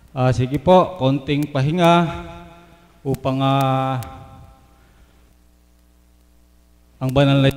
Sige po, konting pahinga upang ang banal na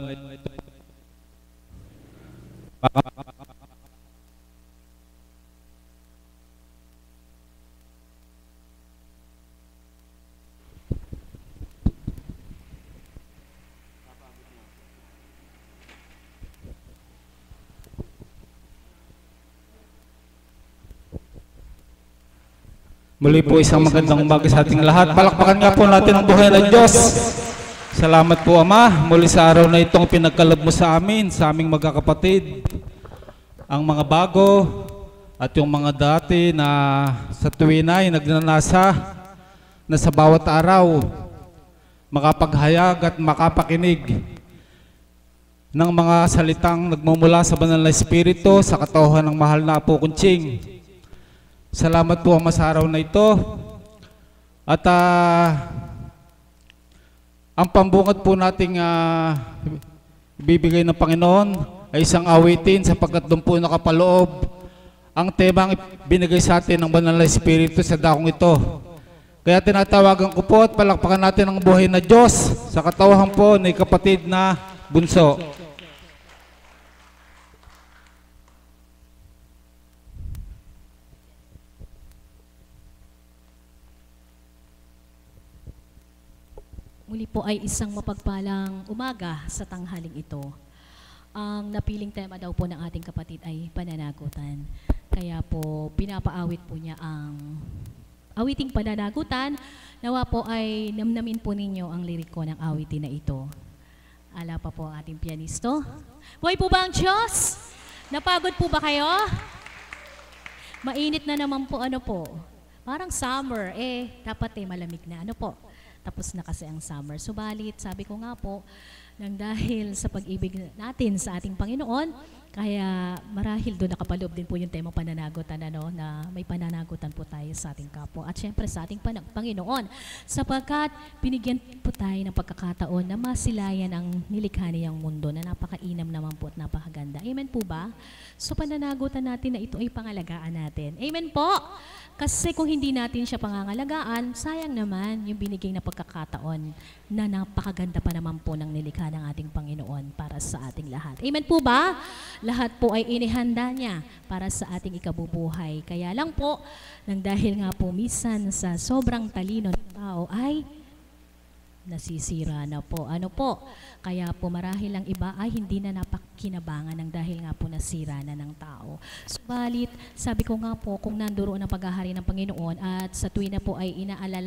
muli po isang magandang umaga sa ating lahat. Palakpakan nga po natin ang buhay ng Diyos. Salamat po Ama, muli sa araw na itong pinagkaloob mo sa amin, sa aming magkakapatid. Ang mga bago at yung mga dati na sa tuwin ay nagnanasa na sa bawat araw makapaghayag at makapakinig ng mga salitang nagmumula sa banal na Espiritu sa katauhan ng mahal na Apo Kunching. Salamat po Ama sa araw na ito. At ang pambungad po nating ibibigay ng Panginoon ay isang awitin sapagkat doon po nakapaloob ang temang binigay sa atin ng banal na Espiritu sa dakong ito. Kaya tinatawagan ko po at palakpakan natin ang buhay na Diyos sa katauhan po ng kapatid na bunso. Muli po ay isang mapagpalang umaga sa tanghaling ito. Ang napiling tema daw po ng ating kapatid ay pananagutan. Kaya po pinapaawit po niya ang awiting pananagutan. Nawa po ay namnamin po ninyo ang liriko ng awitin na ito. Ala pa po ating pianisto. Buhay po ba ang Diyos? Napagod po ba kayo? Mainit na naman po ano po. Parang summer, dapat malamig na ano po. Tapos na kasi ang summer. Subalit, sabi ko nga po, nang dahil sa pag-ibig natin sa ating Panginoon, kaya marahil doon nakapaloob din po yung temang pananagutan, na may pananagutan po tayo sa ating kapwa. At syempre sa ating Panginoon, sapagkat binigyan po tayo ng pagkakataon na masilayan ang nilikha niyang mundo na napakainam naman po at napakaganda. Amen po ba? So pananagutan natin na ito ay pangalagaan natin. Amen po! Kasi kung hindi natin siya pangangalagaan, sayang naman yung binigay na pagkakataon na napakaganda pa naman po ng nilikha ng ating Panginoon para sa ating lahat. Amen po ba? Lahat po ay inihanda niya para sa ating ikabubuhay. Kaya lang po, nang dahil nga po minsan sa sobrang talino ng tao ay nasisira na po. Ano po? Kaya po marahil ang iba ay hindi na napakinabangan ng dahil nga po nasira na ng tao. Subalit, sabi ko nga po, kung nandoon ang paghahari ng Panginoon at sa tuwi na po ay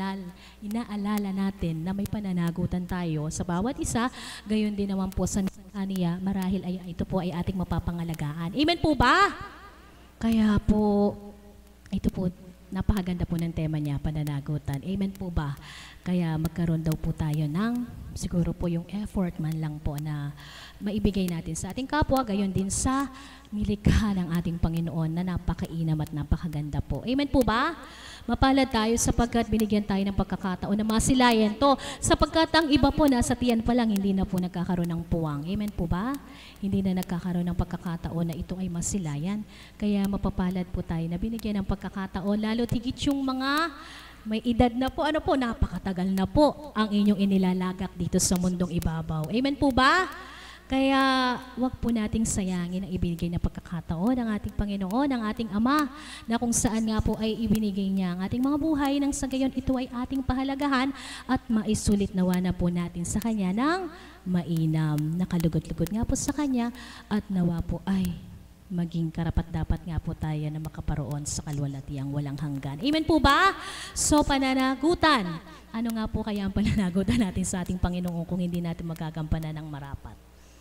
inaalala natin na may pananagutan tayo sa bawat isa, gayon din naman po sa kaniya, marahil ay ito po ay ating mapapangalagaan. Amen po ba? Kaya po, ito po, napakaganda po ng tema niya, pananagutan. Amen po ba? Kaya magkaroon daw po tayo ng siguro po yung effort man lang po na maibigay natin sa ating kapwa, gayon din sa nilikha ng ating Panginoon na napakainam at napakaganda po. Amen po ba? Mapalad tayo sapagkat binigyan tayo ng pagkakataon na masilayan to. Sapagkat ang iba po nasa tiyan pa lang, hindi na po nagkakaroon ng puwang. Amen po ba? Hindi na nagkakaroon ng pagkakataon na ito ay masilayan. Kaya mapapalad po tayo na binigyan ng pagkakataon, lalo tigit yung mga may edad na po, napakatagal na po ang inyong inilalagak dito sa mundong ibabaw. Amen po ba? Kaya wag po nating sayangin ang ibinigay na pagkakataon ng ating Panginoon, ng ating Ama, na kung saan nga po ay ibinigay niya ang ating mga buhay nang sa gayon ito ay ating pahalagahan at maisulit nawa na po natin sa Kanya ng mainam. Nakalugod-lugod nga po sa Kanya at nawa po ay maging karapat-dapat nga po tayo na makaparoon sa kalwalatiang walang hanggan. Amen po ba? So, pananagutan. Ano nga po kaya ang pananagutan natin sa ating Panginoon kung hindi natin magagampanan ng marapat?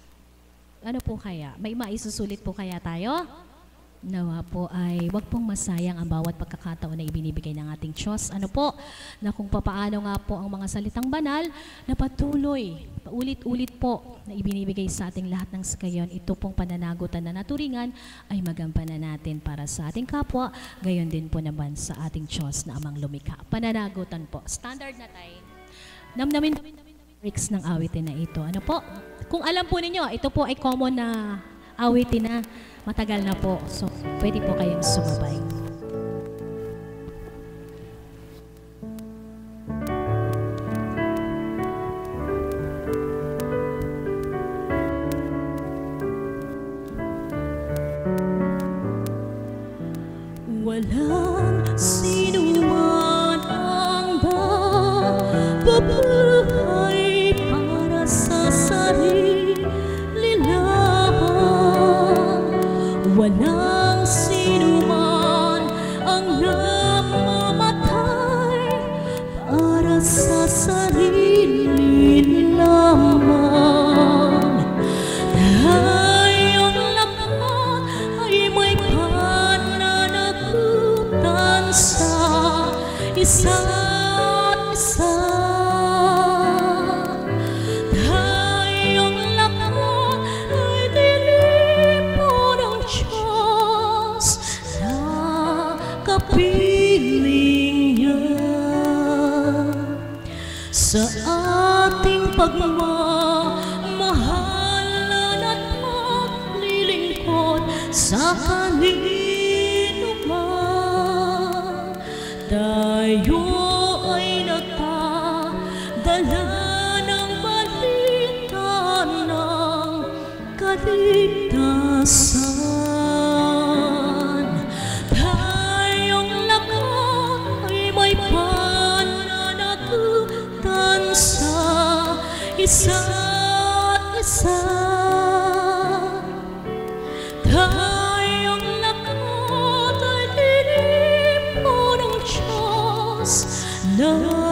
Ano po kaya? May maisusulit po kaya tayo? Nawa po ay wag pong masayang ang bawat pagkakataon na ibinibigay ng ating Diyos. Ano po? Na kung papaano nga po ang mga salitang banal na patuloy, paulit-ulit po na ibinibigay sa ating lahat ng sakayon, ito pong pananagutan na naturingan ay magampanan natin para sa ating kapwa, gayon din po naman sa ating Diyos na amang lumikha. Pananagutan po. Standard na tayo. Namnamin lyrics ng awitin na ito. Ano po? Kung alam po ninyo, ito po ay common na awitin na matagal na po. So, pwede po kayong sumabay. Walang sino man ang mabubuhay para sa sarili lamang. Walang sino man ang namamatay para sa sarili lamang. Tayong lahat ay may pananagutan sa isa't isa. Tayong lahat ay tinipon ng Diyos na kapiling niya. Sa ating pagmamahal at paglilingkod sa kanino man, tayo ay nagpadala ng balita ng kaligtasan. Tayong lahat ay may pananagutan sa isa't isa. Tayong lahat ay tinipon ng Diyos na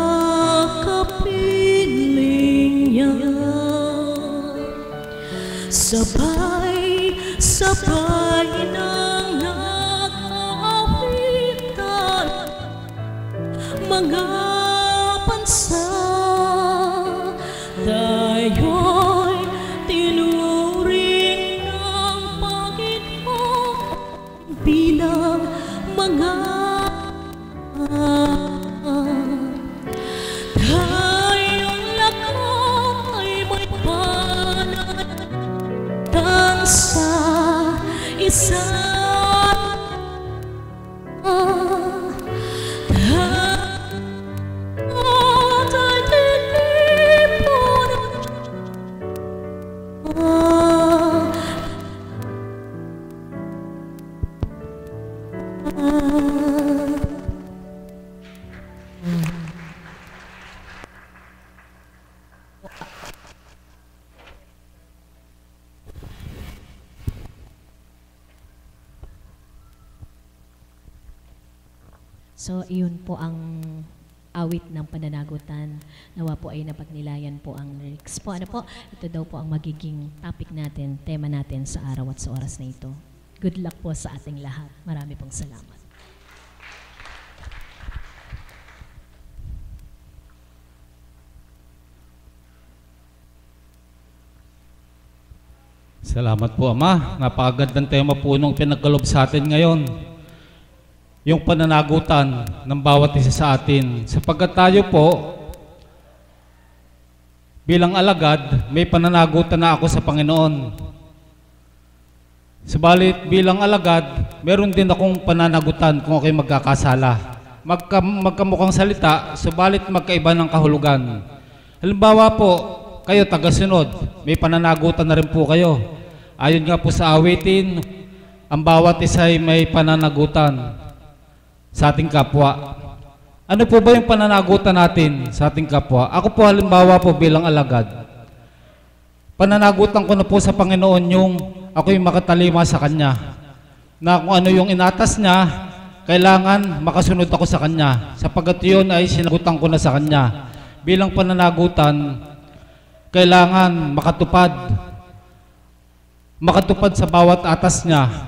kapiling niya. Sabay-sabay nang nag-aawitan mga bansa, tayo'y tinuring ng Panginoon bilang mga tayong lahat ay may pananagutan sa isa't So, iyon po ang awit ng pananagutan. Nawa po ay napagnilayan po ang lyrics po. Ano po? Ito daw po ang magiging topic natin, tema natin sa araw at sa oras na ito. Good luck po sa ating lahat. Marami pong salamat. Salamat po, Ama. Napakagandang tema po nung pinagkalob sa atin ngayon. Yung pananagutan ng bawat isa sa atin. Sapagkat tayo po, bilang alagad, may pananagutan na ako sa Panginoon. Subalit bilang alagad, meron din akong pananagutan kung ako'y magkakasala. Magkamukhang salita, subalit magkaiba ng kahulugan. Halimbawa po, kayo tagasunod, may pananagutan na rin po kayo. Ayon nga po sa awitin, ang bawat isa ay may pananagutan sa ating kapwa. Ano po ba yung pananagutan natin sa ating kapwa? Ako po halimbawa po bilang alagad, pananagutan ko na po sa Panginoon yung ako'y makatalima sa Kanya. Na kung ano yung inatas niya, kailangan makasunod ako sa Kanya. Sapagkat yun ay sinagutan ko na sa Kanya. Bilang pananagutan, kailangan makatupad sa bawat atas niya.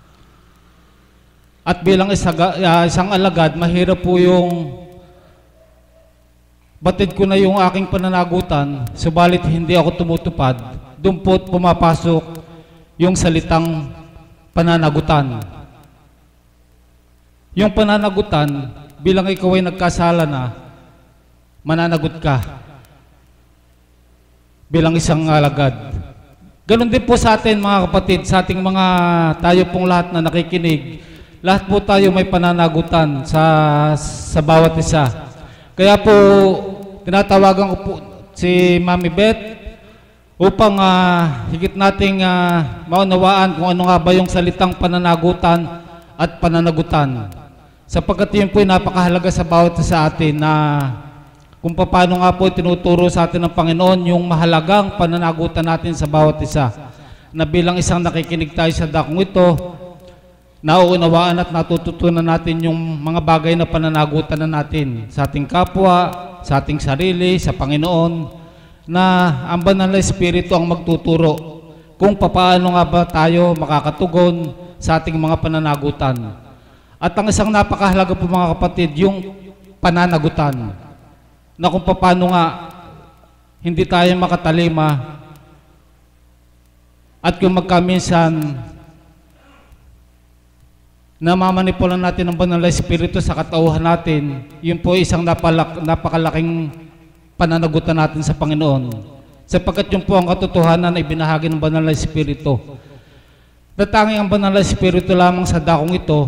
At bilang isang alagad, mahirap po yung batid ko na yung aking pananagutan, subalit hindi ako tumutupad. Doon po pumapasok yung salitang pananagutan. Yung pananagutan, bilang ikaw ay nagkasala na, mananagot ka bilang isang alagad. Ganon din po sa atin mga kapatid, sa ating mga tayo pong lahat na nakikinig. Lahat po tayo may pananagutan sa bawat isa. Kaya po, tinatawagan ko po si Mami Beth upang higit nating maunawaan kung ano nga ba yung salitang pananagutan at pananagutan. Sapagkat yun po ay napakahalaga sa bawat sa atin na kung paano nga po tinuturo sa atin ng Panginoon yung mahalagang pananagutan natin sa bawat isa. Na bilang isang nakikinig tayo sa dakong ito, nauunawaan at natututunan natin yung mga bagay na pananagutan na natin sa ating kapwa, sa ating sarili, sa Panginoon, na ang Banal na Espiritu ang magtuturo kung paano nga ba tayo makakatugon sa ating mga pananagutan. At ang isang napakahalaga po mga kapatid, yung pananagutan, na kung paano nga hindi tayo makatalima at kung magkaminsan namamanipulan natin ang Banal na Espiritu sa katauhan natin, yun po isang napakalaking pananagutan natin sa Panginoon. Sapagkat yun po ang katotohanan na ibinahagi ng Banal na Espiritu. Natanging ang Banal na Espiritu lamang sa dakong ito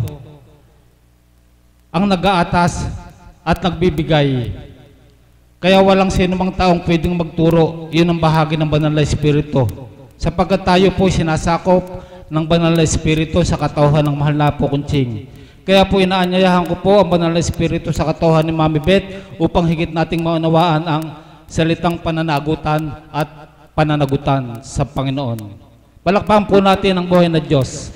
ang nag-aatas at nagbibigay. Kaya walang sinumang taong pwedeng magturo, yun ang bahagi ng Banal na Espiritu. Sapagkat tayo po sinasakop ng Banal na Espiritu sa katauhan ng mahal na po Kunching. Kaya po inaanyayahan ko po ang Banal na Espiritu sa katauhan ni Mami Beth upang higit nating maunawaan ang salitang pananagutan at pananagutan sa Panginoon. Palakpakan po natin ang buhay na Diyos.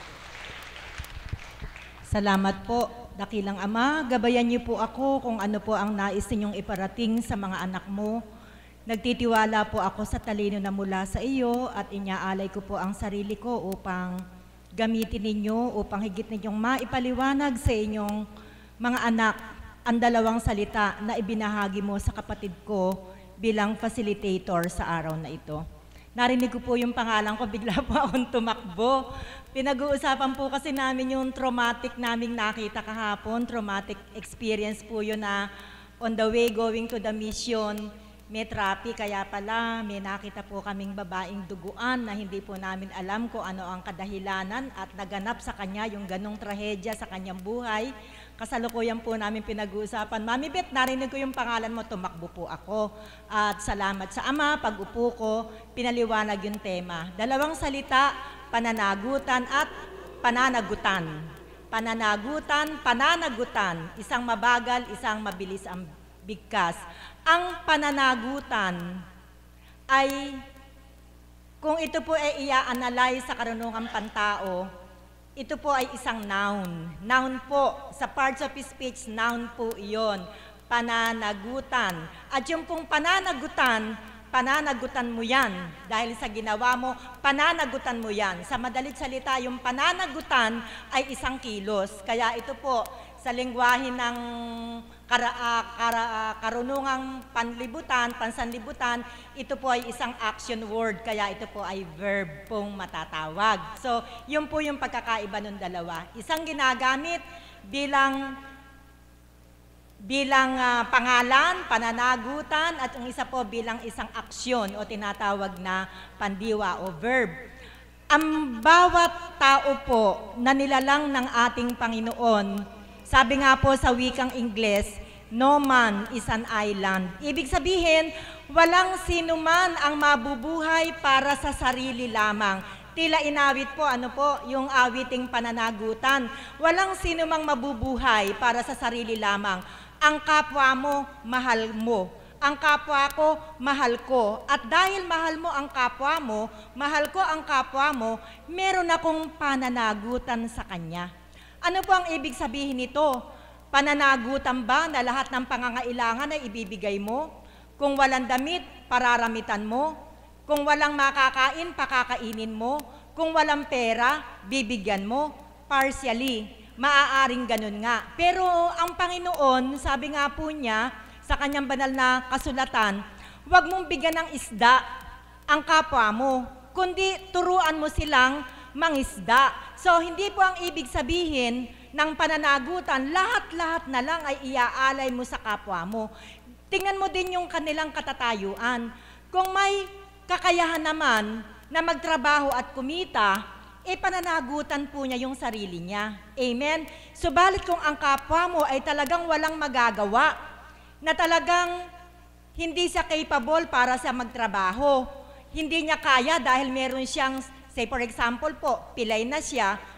Salamat po, dakilang Ama. Gabayan niyo po ako kung ano po ang nais ninyong iparating sa mga anak mo. Nagtitiwala po ako sa talino na mula sa iyo at inyaalay ko po ang sarili ko upang gamitin ninyo, upang higit ninyong maipaliwanag sa inyong mga anak ang dalawang salita na ibinahagi mo sa kapatid ko bilang facilitator sa araw na ito. Narinig ko po yung pangalan ko, bigla po akong tumakbo. Pinag-uusapan po kasi namin yung traumatic naming nakita kahapon, traumatic experience po yun na on the way going to the mission, may traffic, kaya pala may nakita po kaming babaeng duguan na hindi po namin alam kung ano ang kadahilanan at naganap sa kanya yung ganong trahedya sa kanyang buhay. Kasalukuyan po namin pinag-uusapan. Mami Beth, narinig ko yung pangalan mo, tumakbo po ako. At salamat sa Ama, pag-upo ko, pinaliwanag yung tema. Dalawang salita, pananagutan at pananagutan. Pananagutan, pananagutan. Isang mabagal, isang mabilis ang bigkas. Ang pananagutan ay, kung ito po ay i-analyze sa karunungang pantao, ito po ay isang noun. Noun po, sa parts of speech, noun po iyon. Pananagutan. At yung pong pananagutan, pananagutan mo yan. Dahil sa ginawa mo, pananagutan mo yan. Sa madalit salita, yung pananagutan ay isang kilos. Kaya ito po, sa lengguwahe ng karunungang panlibutan, pansanlibutan, ito po ay isang action word, kaya ito po ay verb pong matatawag. So, yun po yung pagkakaiba ng dalawa. Isang ginagamit bilang pangalan, pananagutan, at yung isa po bilang isang aksyon o tinatawag na pandiwa o verb. Ang bawat tao po na nilalang ng ating Panginoon, sabi nga po sa wikang Ingles, no man is an island. Ibig sabihin, walang sino man ang mabubuhay para sa sarili lamang. Tila inawit po, ano po, yung awiting pananagutan. Walang sino mang mabubuhay para sa sarili lamang. Ang kapwa mo, mahal mo. Ang kapwa ko, mahal ko. At dahil mahal mo ang kapwa mo, mahal ko ang kapwa mo, meron akong pananagutan sa kanya. Ano po ang ibig sabihin nito? Pananagutan ba na lahat ng pangangailangan ay ibibigay mo? Kung walang damit, pararamitan mo? Kung walang makakain, pakakainin mo? Kung walang pera, bibigyan mo? Partially, maaaring ganun nga. Pero ang Panginoon, sabi nga po niya sa kanyang banal na kasulatan, huwag mong bigyan ng isda ang kapwa mo, kundi turuan mo silang mangisda. So, hindi po ang ibig sabihin ng pananagutan, lahat-lahat na lang ay iaalay mo sa kapwa mo. Tingnan mo din yung kanilang katatayuan. Kung may kakayahan naman na magtrabaho at kumita, pananagutan po niya yung sarili niya. Amen? Subalit kung ang kapwa mo ay talagang walang magagawa, na talagang hindi siya capable para sa magtrabaho, hindi niya kaya dahil meron siyang, say for example po, pilay na siya,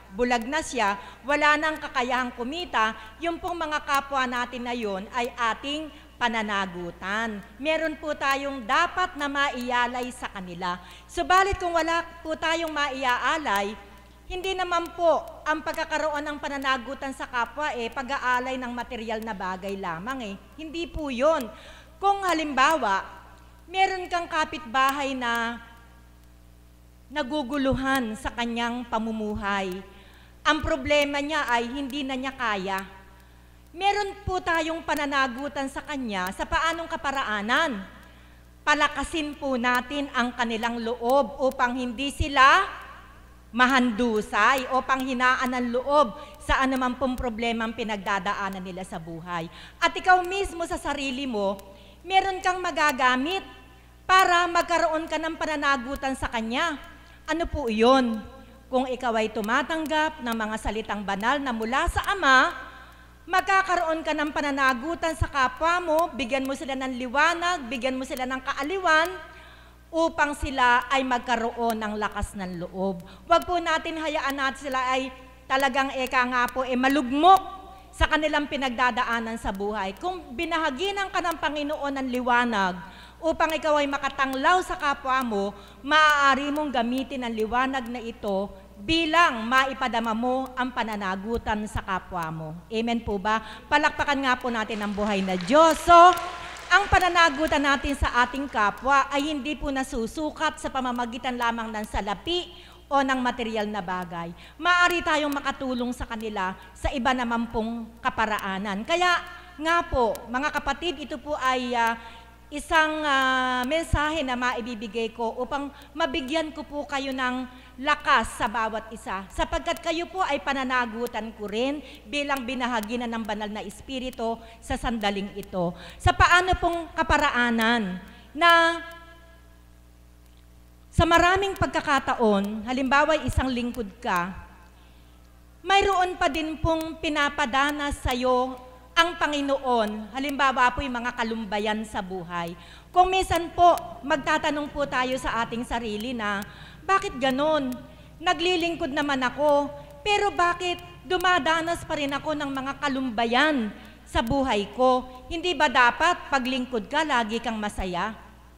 bulag na siya, wala nang kakayahang kumita, yung pong mga kapwa natin na yun ay ating pananagutan. Meron po tayong dapat na maialay sa kanila. Subalit kung wala po tayong maiaalay, hindi naman po ang pagkakaroon ng pananagutan sa kapwa pag-aalay ng material na bagay lamang Hindi po yun. Kung halimbawa, meron kang kapitbahay na naguguluhan sa kanyang pamumuhay. Ang problema niya ay hindi na niya kaya. Meron po tayong pananagutan sa kanya sa paanong kaparaanan. Palakasin po natin ang kanilang loob upang hindi sila mahandusay o panghinaan ng loob sa anumang pong problemang pinagdadaanan nila sa buhay. At ikaw mismo sa sarili mo, meron kang magagamit para magkaroon ka ng pananagutan sa kanya. Ano po iyon? Kung ikaw ay tumatanggap ng mga salitang banal na mula sa Ama, magkakaroon ka ng pananagutan sa kapwa mo, bigyan mo sila ng liwanag, bigyan mo sila ng kaaliwan, upang sila ay magkaroon ng lakas ng loob. Huwag po natin hayaan natin sila ay talagang malugmok sa kanilang pinagdadaanan sa buhay. Kung binahaginan ka ng Panginoon ng liwanag upang ikaw ay makatanglaw sa kapwa mo, maaari mong gamitin ang liwanag na ito bilang maipadama mo ang pananagutan sa kapwa mo. Amen po ba? Palakpakan nga po natin ang buhay na Diyos. So, ang pananagutan natin sa ating kapwa ay hindi po nasusukat sa pamamagitan lamang ng salapi o ng material na bagay. Maaari tayong makatulong sa kanila sa iba naman pong kaparaanan. Kaya nga po, mga kapatid, ito po ay isang mensahe na maibibigay ko upang mabigyan ko po kayo ng lakas sa bawat isa. Sapagkat kayo po ay pananagutan ko rin bilang binahagi na ng banal na Espiritu sa sandaling ito. Sa paano pong kaparaanan na sa maraming pagkakataon, halimbawa isang lingkod ka, mayroon pa din pong pinapadana sa'yo ang Panginoon, halimbawa po yung mga kalumbayan sa buhay. Kung minsan po, magtatanong po tayo sa ating sarili na, bakit ganon? Naglilingkod naman ako, pero bakit dumadanas pa rin ako ng mga kalumbayan sa buhay ko? Hindi ba dapat paglingkod ka, lagi kang masaya?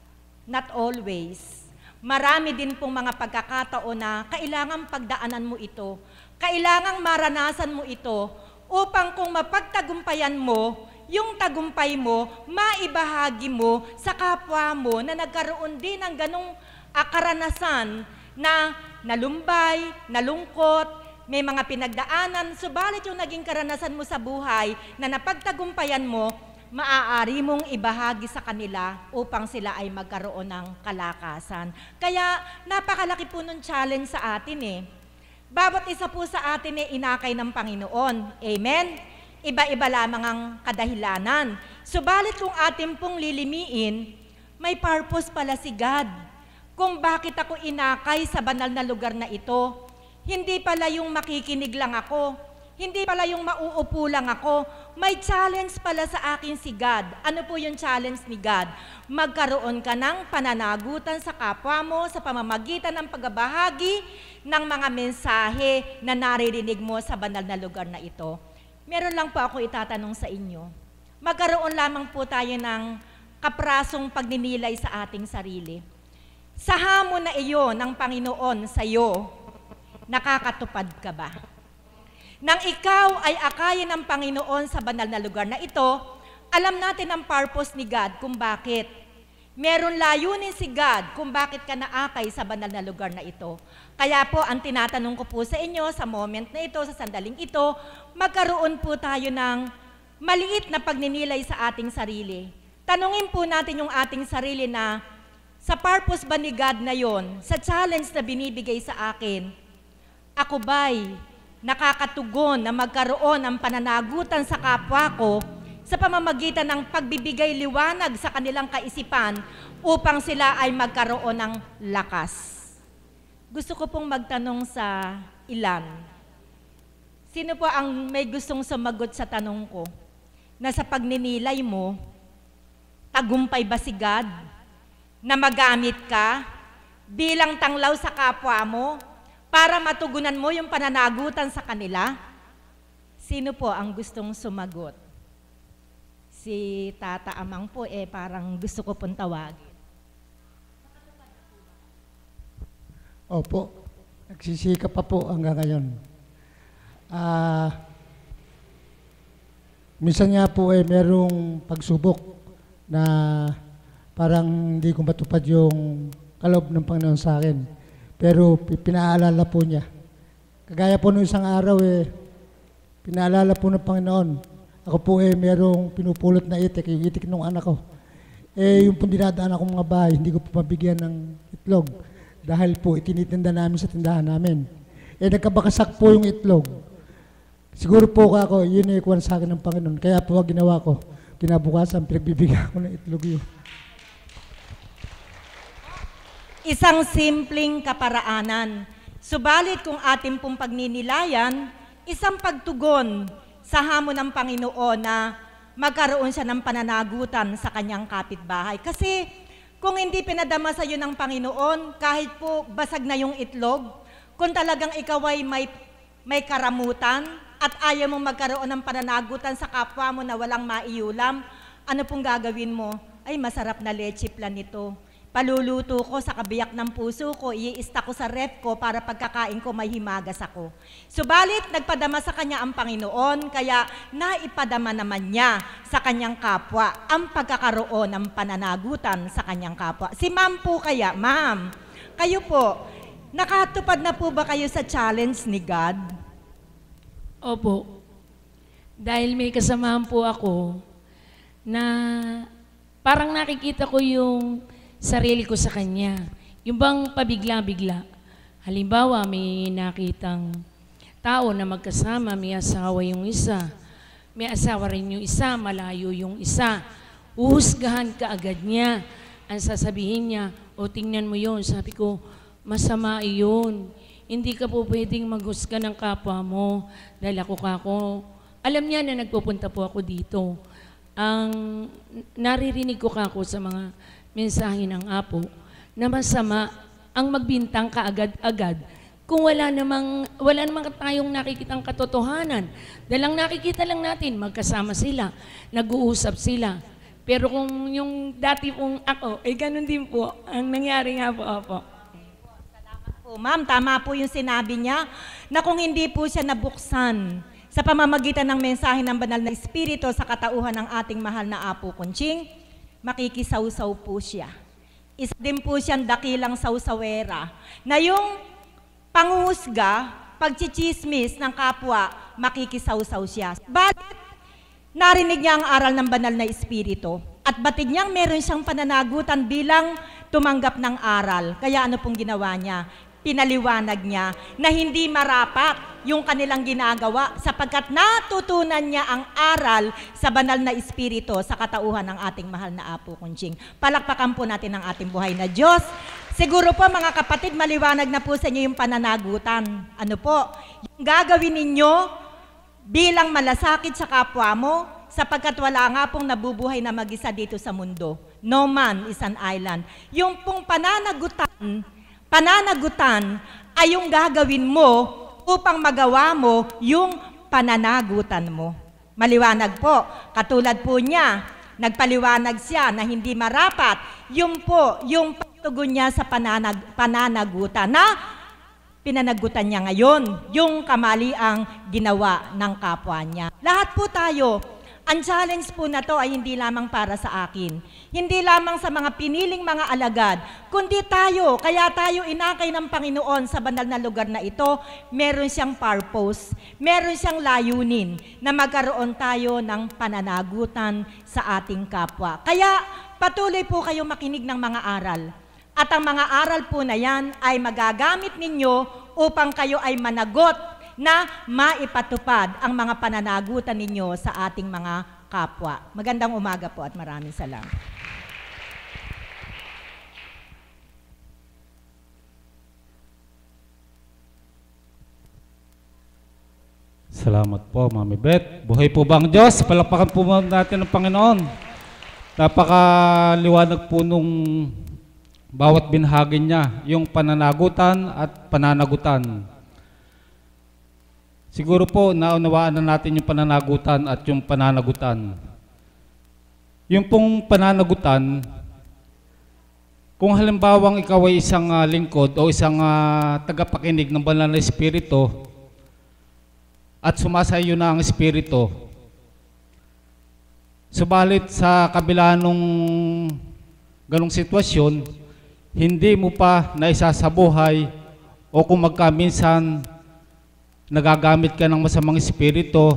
Not always. Marami din pong mga pagkakataon na kailangang pagdaanan mo ito, kailangang maranasan mo ito, upang kung mapagtagumpayan mo, yung tagumpay mo, maibahagi mo sa kapwa mo na nagkaroon din ng ganong karanasan na nalumbay, nalungkot, may mga pinagdaanan, subalit yung naging karanasan mo sa buhay na napagtagumpayan mo, maaari mong ibahagi sa kanila upang sila ay magkaroon ng kalakasan. Kaya napakalaki po ng challenge sa atin Bawat isa po sa atin inakay ng Panginoon. Amen? Iba-iba lamang ang kadahilanan. Subalit kung atin pong lilimiin, may purpose pala si God. Kung bakit ako inakay sa banal na lugar na ito, hindi pala yung makikinig lang ako, hindi pala yung mauupo lang ako, may challenge pala sa akin si God. Ano po yung challenge ni God? Magkaroon ka ng pananagutan sa kapwa mo sa pamamagitan ng pagbabahagi ng mga mensahe na naririnig mo sa banal na lugar na ito. Meron lang po ako itatanong sa inyo. Magkaroon lamang po tayo ng kaprasong pagninilay sa ating sarili. Sa hamon na iyon ng Panginoon sa iyo, nakakatupad ka ba? Nang ikaw ay akayin ng Panginoon sa banal na lugar na ito, alam natin ang purpose ni God kung bakit. Meron layunin si God kung bakit ka naakay sa banal na lugar na ito. Kaya po, ang tinatanong ko po sa inyo sa moment na ito, sa sandaling ito, magkaroon po tayo ng maliit na pagninilay sa ating sarili. Tanungin po natin yung ating sarili na, sa purpose ba ni God na yon, sa challenge na binibigay sa akin, ako ba'y nakakatugon na magkaroon ng pananagutan sa kapwa ko sa pamamagitan ng pagbibigay liwanag sa kanilang kaisipan upang sila ay magkaroon ng lakas? Gusto ko pong magtanong sa ilan. Sino po ang may gustong sumagot sa tanong ko? Na sa pagninilay mo, tagumpay ba si God na magamit ka bilang tanglaw sa kapwa mo para matugunan mo yung pananagutan sa kanila? Sino po ang gustong sumagot? Si Tata Amang po, parang gusto ko pong tawagin. Opo, nagsisikap pa po hanggang ngayon. Minsan nga po merong pagsubok na parang hindi ko matupad yung kaloob ng Panginoon sa akin. Pero pinaalala po niya. Kagaya po nung isang araw pinaalala po ng Panginoon. Ako po merong pinupulot na itik, yung itik ng anak ko. Yung pong dinadaan akong mga bahay, hindi ko po mabigyan ng itlog. Dahil po itinitinda namin sa tindahan namin. Nagkabakasak po yung itlog. Siguro po ako, yun ikuwan sa akin ng Panginoon. Kaya po ginawa ko, kinabukasan, pinagbibigyan ko ng itlog yun. Isang simpleng kaparaanan. Subalit kung ating pong pagninilayan, isang pagtugon sa hamon ng Panginoon na magkaroon siya ng pananagutan sa kanyang kapitbahay. Kasi kung hindi pinadama sa iyo ng Panginoon, kahit po basag na yung itlog, kung talagang ikaw ay may karamutan at ayaw mong magkaroon ng pananagutan sa kapwa mo na walang maiulam, ano pong gagawin mo? Ay, masarap na leche plan ito. Paluluto ko sa kabiyak ng puso ko, i-ista ko sa ref ko para pagkakain ko may himagas ako. Subalit, nagpadama sa kanya ang Panginoon, kaya naipadama naman niya sa kanyang kapwa ang pagkakaroon ng pananagutan sa kanyang kapwa. Si ma'am po kaya, ma'am, kayo po, nakatupad na po ba kayo sa challenge ni God? Opo. Dahil may kasamahan po ako na parang nakikita ko yung sarili ko sa kanya. Yung bang pabigla-bigla. Halimbawa, may nakitang tao na magkasama, may asawa yung isa. May asawa rin yung isa, malayo yung isa. Uhusgahan ka agad niya. Ang sasabihin niya, o tingnan mo yun. Sabi ko, masama iyon. Hindi ka po pwedeng maghusga ng kapwa mo. Dahil ako. Alam niya na nagpupunta po ako dito. Ang naririnig ko kako sa mga mensahe ng Apo na masama ang magbintang kaagad-agad kung wala namang tayong nakikitang katotohanan. Dahil ang nakikita lang natin, magkasama sila, nag-uusap sila. Pero kung yung dati pong ako, ganun din po ang nangyari nga po, Apo. Salamat po, ma'am. Tama po yung sinabi niya na kung hindi po siya nabuksan sa pamamagitan ng mensahe ng banal na Espiritu sa katauhan ng ating mahal na Apo Kunching, makikisawsaw po siya. Isa din po siyang dakilang sawsawera na yung panghusga, pagchichismis ng kapwa, makikisawsaw siya. Bakit? Narinig niya ang aral ng banal na Espiritu at batid niyang meron siyang pananagutan bilang tumanggap ng aral. Kaya ano pong ginawa niya? Pinaliwanag niya na hindi marapat yung kanilang ginagawa sapagkat natutunan niya ang aral sa banal na Espiritu sa katauhan ng ating mahal na Apo Kunching. Palakpakan po natin ang ating buhay na Diyos. Siguro po mga kapatid, maliwanag na po sa inyo yung pananagutan. Ano po? Yung gagawin ninyo bilang malasakit sa kapwa mo sapagkat wala nga pong nabubuhay na mag-isa dito sa mundo. No man is an island. Yung pong pananagutan ay yung gagawin mo upang magawa mo yung pananagutan mo. Maliwanag po. Katulad po niya, nagpaliwanag siya na hindi marapat. Yung po, yung pagtugon niya sa pananagutan na pinanagutan niya ngayon, yung kamaliang ginawa ng kapwa niya. Lahat po tayo, ang challenge po na to ay hindi lamang para sa akin. Hindi lamang sa mga piniling mga alagad, kundi tayo, kaya tayo inakay ng Panginoon sa banal na lugar na ito, meron siyang purpose, meron siyang layunin na magkaroon tayo ng pananagutan sa ating kapwa. Kaya patuloy po kayo makinig ng mga aral. At ang mga aral po na yan ay magagamit ninyo upang kayo ay managot na maipatupad ang mga pananagutan ninyo sa ating mga kapwa. Magandang umaga po at maraming salamat. Salamat po, Mami Beth. Buhay po ba ang Diyos? Palakpakan po natin ng Panginoon. Napakaliwanag po nung bawat binahagi niya, yung pananagutan at pananagutan. Siguro po naunawaan na natin yung pananagutan at yung pananagutan. Yung pong pananagutan, kung halimbawang ikaw ay isang lingkod o isang tagapakinig ng banal na espiritu at sumasayo na ang espiritu, subalit sa kabila nung ganong sitwasyon, hindi mo pa naisasabuhay o kung magkaminsan nagagamit ka ng masamang espiritu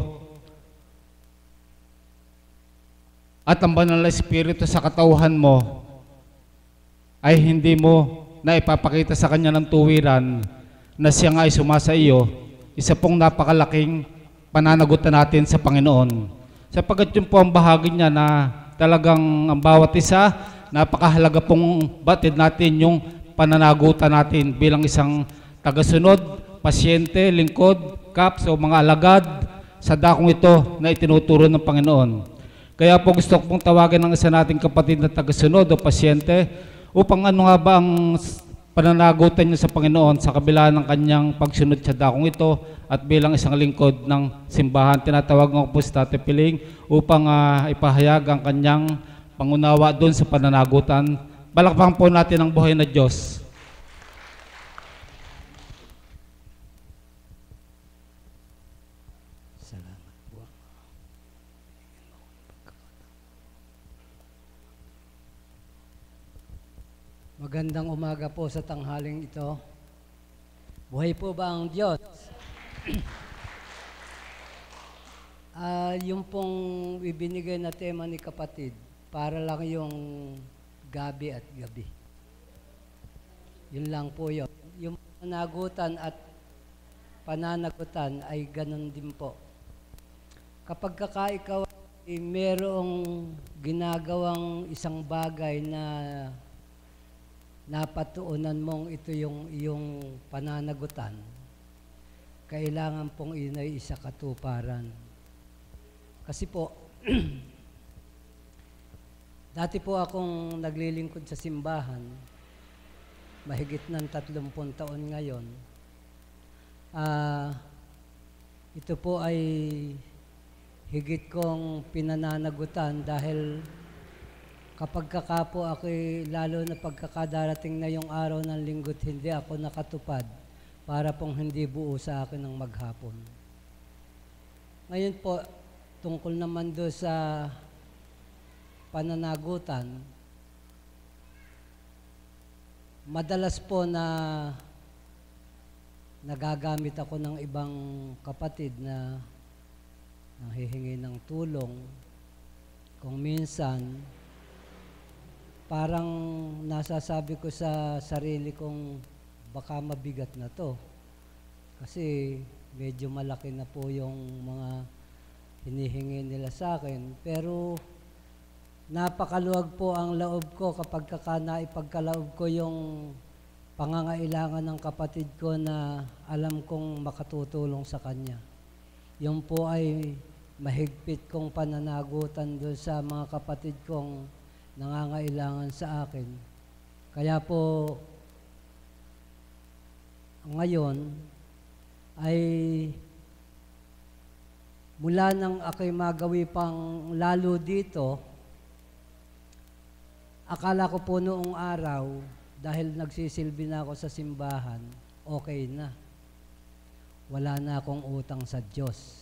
at ang banal na espiritu sa katauhan mo ay hindi mo na ipapakita sa kanya ng tuwiran na siya nga ay sumasa iyo, isa pong napakalaking pananagutan natin sa Panginoon. Sapagkat yun po ang bahagi niya na talagang ang bawat isa, napakahalaga pong batid natin yung pananagutan natin bilang isang tagasunod, pasyente, lingkod, kaps o mga alagad sa dakong ito na itinuturo ng Panginoon. Kaya po gusto ko pong tawagan ng isa nating kapatid na tagasunod o pasyente upang ano nga ba ang pananagutan niya sa Panginoon sa kabila ng kanyang pagsunod sa dakong ito at bilang isang lingkod ng simbahan. Tinatawag ko po si Tate Piling upang ipahayag ang kanyang pangunawa doon sa pananagutan. Palakpakan po natin ang buhay na Diyos. Magandang umaga po sa tanghaling ito. Buhay po ba ang Diyos? Yung pong ibinigay na tema ni kapatid, para lang yung gabi at gabi. Yun lang po yun. Yung pananagutan at pananagutan ay ganun din po. Kapag ikaw ay merong ginagawang isang bagay na napatuunan mong ito yung iyong pananagutan, kailangan pong inay isa katuparan. Kasi po, dati po akong naglilingkod sa simbahan, mahigit ng 30 taon ngayon. Ito po ay higit kong pinananagutan dahil kapag po ako, lalo na pagkakadarating na yung araw ng linggo't hindi ako nakatupad, para pong hindi buo sa akin ng maghapon. Ngayon po, tungkol naman do sa pananagutan, madalas po na nagagamit ako ng ibang kapatid na nanghihingi ng tulong. Kung minsan, parang nasasabi ko sa sarili kong baka mabigat na to. Kasi medyo malaki na po yung mga hinihingi nila sa akin. Pero napakaluwag po ang loob ko kapag naipagkaloob ko yung pangangailangan ng kapatid ko na alam kong makatutulong sa kanya. Yung po ay mahigpit kong pananagutan doon sa mga kapatid kong nangangailangan sa akin. Kaya po, ngayon, ay mula nang ako'y magawi pang lalo dito, akala ko po noong araw, dahil nagsisilbi na ako sa simbahan, okay na. Wala na akong utang sa Diyos.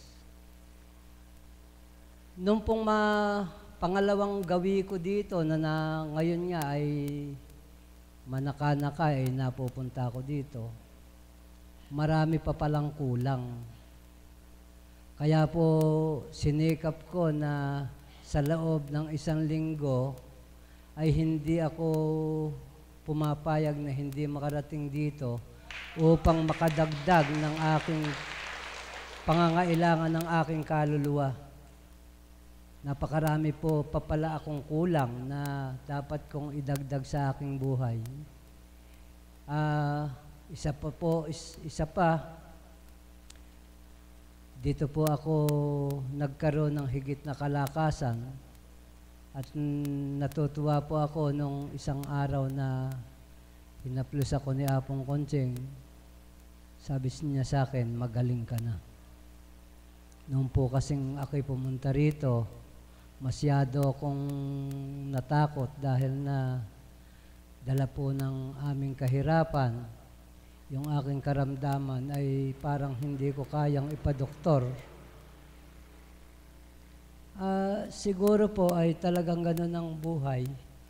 Nung pong pangalawang gawi ko dito na ngayon nga ay manaka-naka ay napupunta ako dito, marami pa palang kulang. Kaya po sinikap ko na sa loob ng 1 linggo ay hindi ako pumapayag na hindi makarating dito upang makadagdag ng aking pangangailangan ng aking kaluluwa. Napakarami po pa pala akong kulang na dapat kong idagdag sa aking buhay. Isa pa, dito po ako nagkaroon ng higit na kalakasan at natutuwa po ako nung isang araw na hinaplos ako ni Apong Konching. Sabi niya sa akin, magaling ka na. Noon po kasing ako'y pumunta rito, masyado akong natakot dahil na dala po ng aming kahirapan. Yung aking karamdaman ay parang hindi ko kayang ipadoktor. Siguro po ay talagang ganun ang buhay.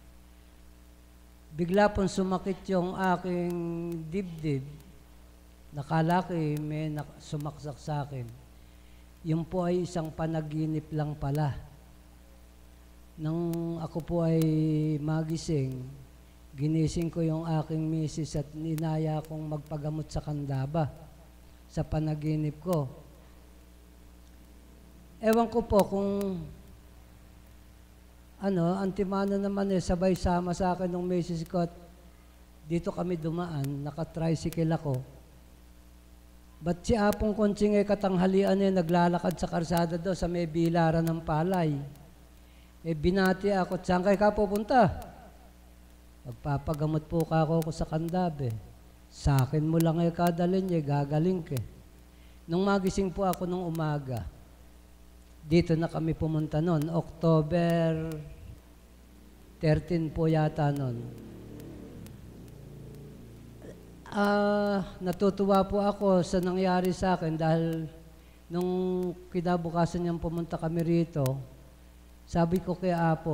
Bigla pong sumakit yung aking dibdib. Nakalaki, may sumaksak sa akin. Yun po ay isang panaginip lang pala. Nang ako po ay magising, ginising ko yung aking misis at inaya kong magpagamot sa Candaba sa panaginip ko. Ewan ko po kung antimano naman sabay sama sa akin ng misis ko at dito kami dumaan, naka-tricycle ako. Ba't si Apong Konching katanghalian naglalakad sa karsada daw sa may bilaran ng palay. Binati ako, saan kayo ka pupunta? Magpapagamot po ka ako sa Candabe. Sa akin mo lang kadalhin gagaling ka. Nung magising po ako nung umaga, dito na kami pumunta noon, October 13 po yata noon. Natutuwa po ako sa nangyari sa akin dahil nung kinabukasan niyang pumunta kami rito, sabi ko kay Apo,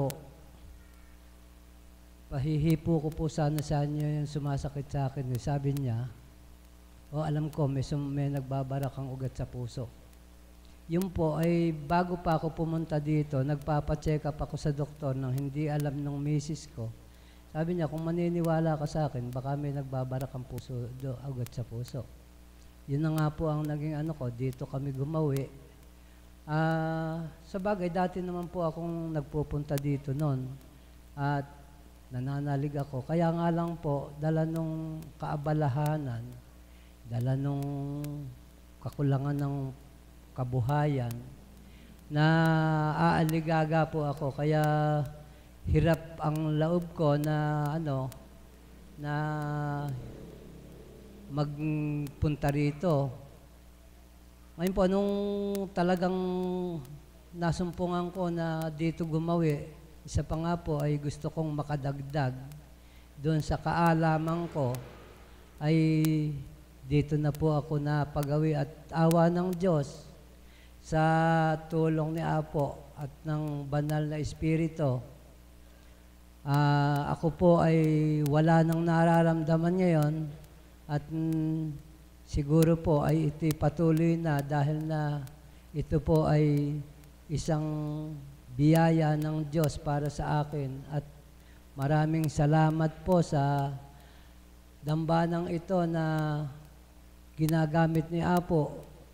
pahihipo ko po sana sa inyo yung sumasakit sa akin. Sabi niya, alam ko, may nagbabara kang ugat sa puso. Yun po ay bago pa ako pumunta dito, nagpapacheck up ako sa doktor nang hindi alam ng misis ko. Sabi niya, kung maniniwala ka sa akin, baka may nagbabarak ang puso, ugat sa puso. Yun na nga po ang naging dito kami gumawi. Sa bagay, dati naman po akong nagpupunta dito noon at nananalig ako. Kaya nga lang po, dala nung kaabalahanan, dala nung kakulangan ng kabuhayan, na aaligaga po ako. Kaya hirap ang loob ko na na magpunta rito. Ngayon po, nung talagang nasumpungan ko na dito gumawi, isa pa nga po ay gusto kong makadagdag doon sa kaalaman ko, ay dito na po ako napagawi at awa ng Diyos sa tulong ni Apo at ng banal na Espiritu. Ako po ay wala nang nararamdaman ngayon at siguro po ay ito'y patuloy na dahil na ito po ay isang biyaya ng Diyos para sa akin at maraming salamat po sa dambanang ito na ginagamit ni Apo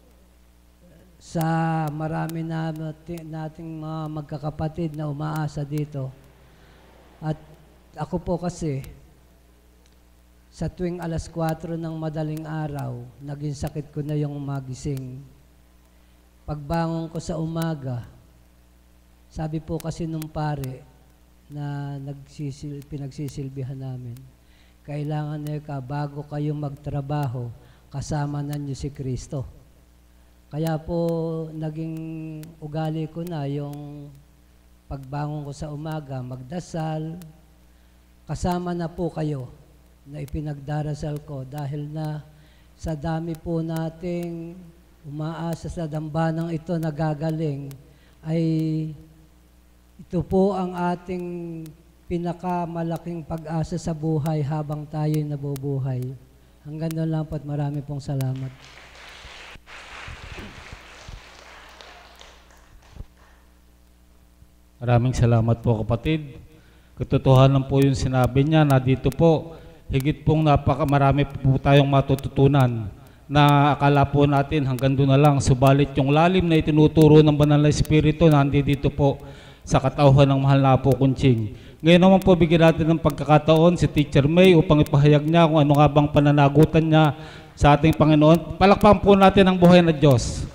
sa marami nating mga magkakapatid na umaasa dito. At ako po kasi, sa tuwing alas 4 ng madaling araw, naging sakit ko na yung magising. Pagbangon ko sa umaga, sabi po kasi nung pare na pinagsisilbihan namin, kailangan na bago kayo magtrabaho, kasama na niyo si Kristo. Kaya po, naging ugali ko na yung pagbangon ko sa umaga, magdasal, kasama na po kayo na ipinagdarasal ko dahil na sa dami po nating umaasa sa dambanang ito na gagaling, ay ito po ang ating pinakamalaking pag-asa sa buhay habang tayo'y nabubuhay. Hanggang doon lang po at marami pong salamat. Maraming salamat po kapatid. Katotohanan po yung sinabi niya na dito po, higit pong marami po tayong matututunan na akala po natin hanggang doon na lang. Subalit yung lalim na itinuturo ng Banal na Espiritu na dito po sa katauhan ng mahal na Apo Konching. Ngayon naman po bigyan natin ng pagkakataon si Teacher May upang ipahayag niya kung ano nga bang pananagutan niya sa ating Panginoon. Palakpakan po natin ang buhay na Diyos.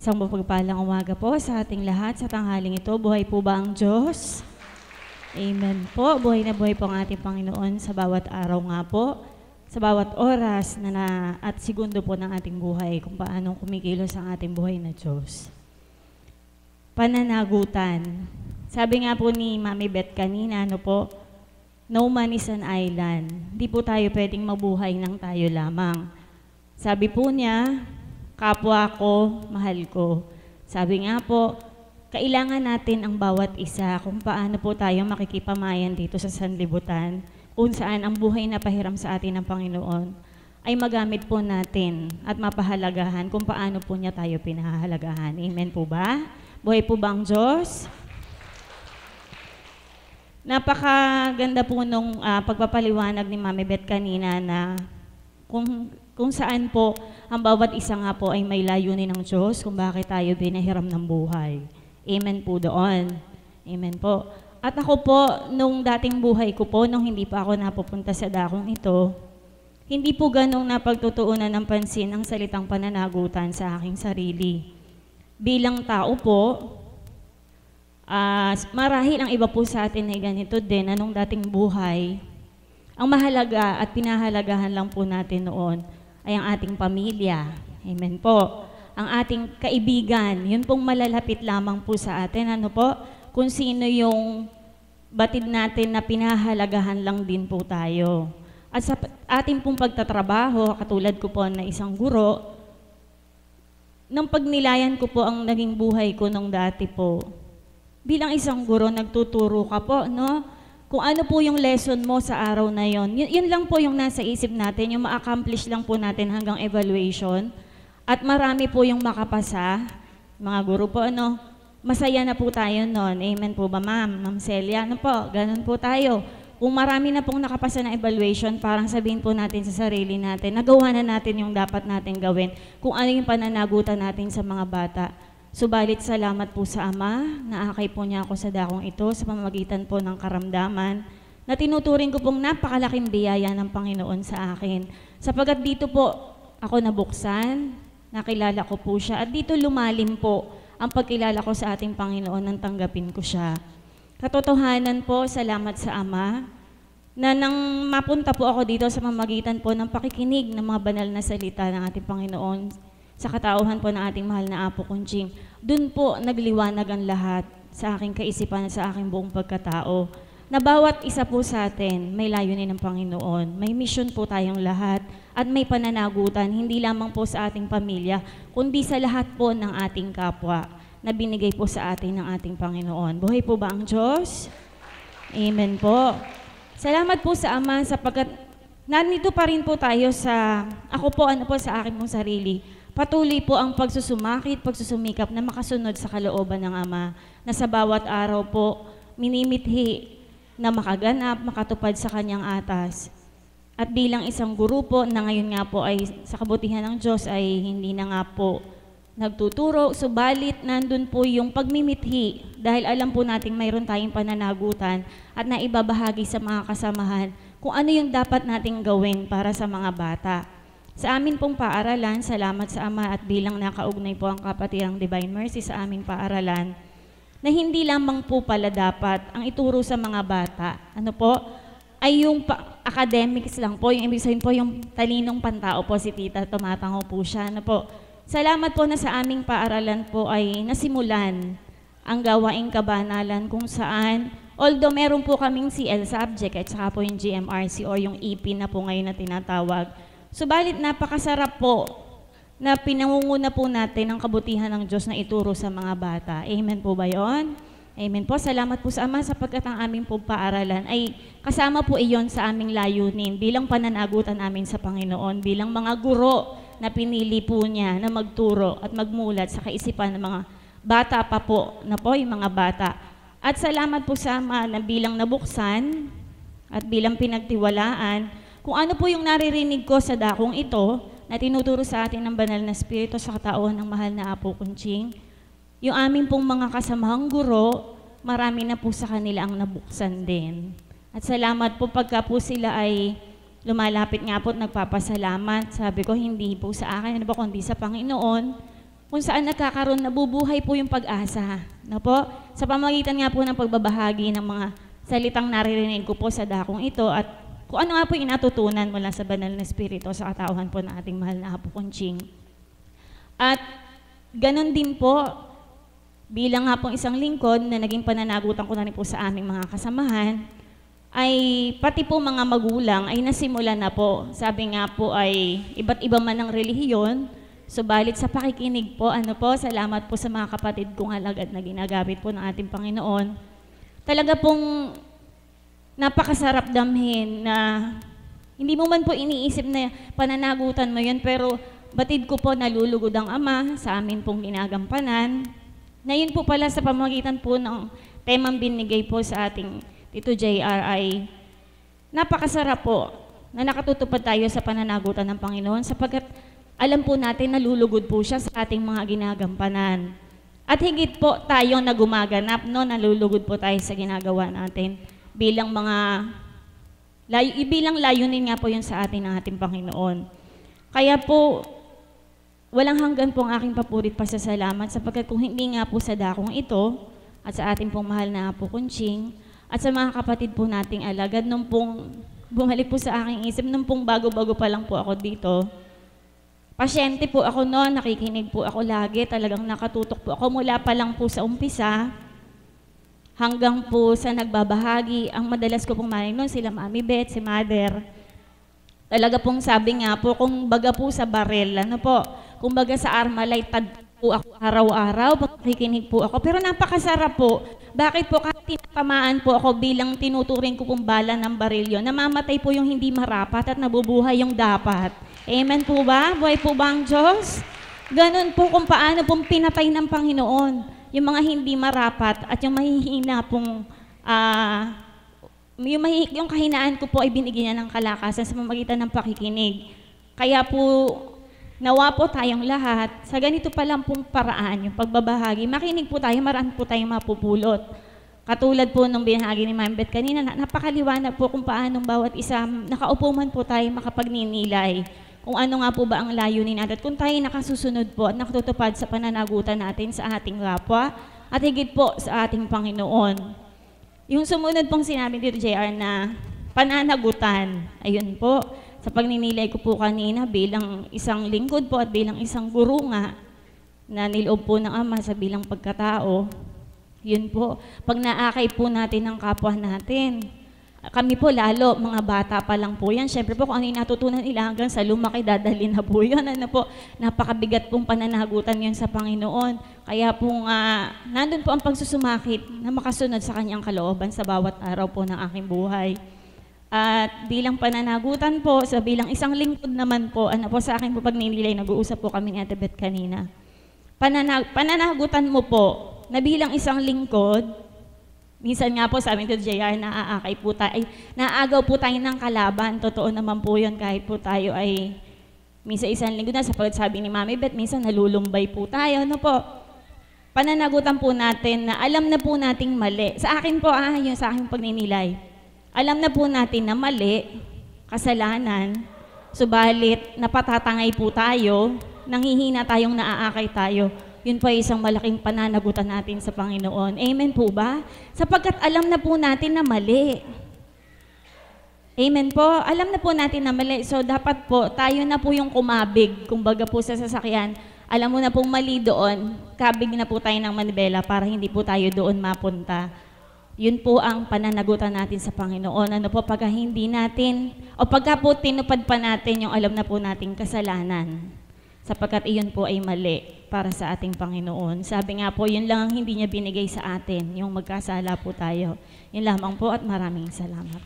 Isang mapagpalang umaga po sa ating lahat sa tanghaling ito. Buhay po ba ang Diyos? Amen po. Buhay na buhay po ang ating Panginoon sa bawat araw nga po, sa bawat oras at segundo po ng ating buhay kung paano kumikilos ang ating buhay na Diyos. Pananagutan. Sabi nga po ni Mami Beth kanina, no man is an island. Di po tayo pwedeng mabuhay ng tayo lamang. Sabi po niya, kapwa ko, mahal ko. Sabi nga po, kailangan natin ang bawat isa kung paano po tayo makikipamayan dito sa sanlibutan, kung saan ang buhay na pahiram sa atin ng Panginoon ay magamit po natin at mapahalagahan kung paano po niya tayo pinahahalagahan. Amen po ba? Buhay po ba ang Diyos? Napakaganda po nung pagpapaliwanag ni Mami Beth kanina na kung saan po ang bawat isa nga po ay may layunin ng Diyos kung bakit tayo binahiram ng buhay. Amen po doon. Amen po. At ako po, nung dating buhay ko po, nung hindi pa ako napupunta sa dakong ito, hindi po ganong napagtutuunan ng pansin ang salitang pananagutan sa aking sarili. Bilang tao po, marahil ang iba po sa atin ay ganito din, anong dating buhay, ang mahalaga at pinahalagahan lang po natin noon ay ang ating pamilya. Amen po. Ang ating kaibigan, yun pong malalapit lamang po sa atin. Kung sino yung batid natin na pinahalagahan lang din po tayo. At sa ating pong pagtatrabaho, katulad ko po na isang guro, nang pagnilayan ko po ang naging buhay ko nung dati po, bilang isang guro, nagtuturo ka po, kung ano po yung lesson mo sa araw na yon. Yun lang po yung nasa isip natin, yung ma-accomplish lang po natin hanggang evaluation. At marami po yung makapasa. Mga guro po, masaya na po tayo noon. Amen po ba, Ma'am Celia? Ganun po tayo. Kung marami na pong nakapasa na evaluation, parang sabihin po natin sa sarili natin, nagawa na natin yung dapat natin gawin. Kung ano yung pananagutan natin sa mga bata. Subalit salamat po sa Ama, naakay po niya ako sa dakong ito sa pamamagitan po ng karamdaman na tinuturing ko pong napakalaking biyaya ng Panginoon sa akin. Sapagat dito po ako nabuksan, nakilala ko po siya at dito lumalim po ang pagkilala ko sa ating Panginoon nang tanggapin ko siya. Katotohanan po, salamat sa Ama na nang mapunta po ako dito sa pamamagitan po ng pakikinig ng mga banal na salita ng ating Panginoon sa katauhan po ng ating mahal na Apo Kunching. Doon po nagliwanag ang lahat sa aking kaisipan at sa aking buong pagkatao. Na bawat isa po sa atin may layunin ng Panginoon. May mission po tayong lahat at may pananagutan, hindi lamang po sa ating pamilya, kundi sa lahat po ng ating kapwa na binigay po sa atin ng ating Panginoon. Buhay po ba ang Diyos? Amen po. Salamat po sa Ama sapagkat nandito pa rin po tayo ako po sa akin pong sarili. Patuloy po ang pagsusumakit, pagsusumikap na makasunod sa kalooban ng Ama na sa bawat araw po minimithi na makaganap, makatupad sa kanyang atas. At bilang isang guro po na ngayon nga po ay sa kabutihan ng Diyos ay hindi na nga po nagtuturo, subalit nandun po yung pagmimithi dahil alam po natin mayroon tayong pananagutan at naibabahagi sa mga kasamahan kung ano yung dapat nating gawin para sa mga bata. Sa amin pong paaralan, salamat sa Ama at bilang nakaugnay po ang Kapatirang Divine Mercy sa aming paaralan, na hindi lamang po pala dapat ang ituro sa mga bata, ay yung academics lang po, yung ibig sabihin po yung talinong pantao po si Tita, tumatango po siya. Salamat po na sa aming paaralan po ay nasimulan ang gawaing kabanalan kung saan, although meron po kaming CL subject at saka po yung GMRC or yung EP na po ngayon na tinatawag, subalit napakasarap po na pinangunguna po natin ang kabutihan ng Diyos na ituro sa mga bata. Amen po ba yun? Amen po. Salamat po sa Ama sapagkat ang aming po paaralan ay kasama po iyon sa aming layunin bilang pananagutan namin sa Panginoon, bilang mga guro na pinili po niya na magturo at magmulat sa kaisipan ng mga bata pa po, yung mga bata. At salamat po sa Ama na bilang nabuksan at bilang pinagtiwalaan, kung ano po yung naririnig ko sa dakong ito na tinuturo sa atin ng banal na Espiritu sa katauhan ng mahal na Apo Kunching, yung amin pong mga kasamahang guro, marami na po sa kanila ang nabuksan din. At salamat po pagka po sila ay lumalapit nga po at nagpapasalamat. Sabi ko, hindi po sa akin, kundi sa Panginoon, kung saan nagkakaroon, nabubuhay po yung pag-asa. No po? Sa pamamagitan nga po ng pagbabahagi ng mga salitang naririnig ko po sa dakong ito at kung ano nga po yung natutunan mula sa banal na Espiritu sa katauhan po ng ating mahal na Apo Conching. At ganon din po, bilang nga pong isang lingkod na naging pananagutan ko na rin po sa aming mga kasamahan, ay pati po mga magulang ay nasimula na po. Sabi nga po ay iba't iba man ang relihiyon, subalit sa pakikinig po, salamat po sa mga kapatid kong alagad na ginagamit po ng ating Panginoon. Talaga pong napakasarap damhin na hindi mo man po iniisip na pananagutan mo yun, pero batid ko po nalulugod ang Ama sa amin pong ginagampanan. Na yun po pala sa pamamagitan po ng temang binigay po sa ating Tito JR ay napakasarap po na nakatutupad tayo sa pananagutan ng Panginoon sapagkat alam po natin nalulugod po siya sa ating mga ginagampanan. At higit po tayo na gumaganap, no, nalulugod po tayo sa ginagawa natin bilang bilang layunin nga po yun sa atin ng ating Panginoon. Kaya po, walang hanggan po ang aking papurit pasasalamat sapagkat kung hindi nga po sa dakong ito at sa ating pong mahal na Apo Conching at sa mga kapatid po nating alagad nung pong bumalik po sa aking isip, nung pong bago-bago pa lang po ako dito, pasyente po ako noon, nakikinig po ako lagi, talagang nakatutok po ako mula pa lang po sa umpisa hanggang po sa nagbabahagi. Ang madalas ko pong marinig noon, sila Mami Beth, si Mother. Talaga pong sabi nga po, kung baga po sa barel, kung baga sa Armalite, tad po ako araw-araw, makikinig po ako. Pero napakasarap po. Bakit po? Kahit tinatamaan po ako bilang tinuturing ko pong bala ng barilyo, namamatay po yung hindi marapat at nabubuhay yung dapat. Amen po ba? Buhay po ba ang Diyos? Ganun po kung paano pong pinatay ng Panginoon yung mga hindi marapat at yung mahihina pong yung kahinaan ko po ay binigyan niya ng kalakasan sa pamamagitan ng pakikinig. Kaya po, nawa po tayong lahat, sa ganito pa lang pong paraan, yung pagbabahagi, makinig po tayo, marami po tayong mapupulot. Katulad po nung binahagi ni Ma'am Beth kanina, napakaliwanag po kung paano bawat isa, nakaupo man po tayo makapagninilay. Kung ano nga po ba ang layunin natin. Kung tayo nakasusunod po at nakatutupad sa pananagutan natin sa ating kapwa at higit po sa ating Panginoon. Yung sumunod pong sinabi dito, JR, na pananagutan, ayun po, sa pagninilay ko po kanina bilang isang lingkod po at bilang isang guro nga na niloob po ng Ama sa bilang pagkatao, yun po, pag naakay po natin ng kapwa natin, kami po lalo, mga bata pa lang po yan. Siyempre po, kung ano yung natutunan nila hanggang sa lumaki, dadalhin na po yun. Napakabigat pong pananagutan yun sa Panginoon. Kaya po nandun po ang pagsusumakit na makasunod sa kanyang kalooban sa bawat araw po ng aking buhay. At bilang pananagutan po, sa bilang isang lingkod naman po, sa akin po pagninilay, nag-uusap po kami ni Ate Beth kanina. Pananagutan mo po, na bilang isang lingkod, minsan nga po sabi nito JR, naagaw po tayo ng kalaban. Totoo naman po yun kahit po tayo ay minsan isang linggo na, sapagkat sabi ni Mami Beth, minsan nalulumbay po tayo. Pananagutan po natin na alam na po nating mali. Sa akin po, yun sa aking pagninilay. Alam na po natin na mali, kasalanan, subalit napatatangay po tayo, nanghihina tayong naaakay tayo. Yun po ay isang malaking pananagutan natin sa Panginoon. Amen po ba? Sapagkat alam na po natin na mali. Amen po? Alam na po natin na mali. So dapat po, tayo na po yung kumabig. Kumbaga po sa sasakyan, alam mo na pong mali doon, kabig na po tayo ng manibela para hindi po tayo doon mapunta. Yun po ang pananagutan natin sa Panginoon. Pagka hindi natin, o pagka po tinupad pa natin yung alam na po nating kasalanan. Sapagkat iyon po ay mali para sa ating Panginoon. Sabi nga po, yun lang ang hindi niya binigay sa atin, yung magkasala po tayo. Yun lamang po at maraming salamat.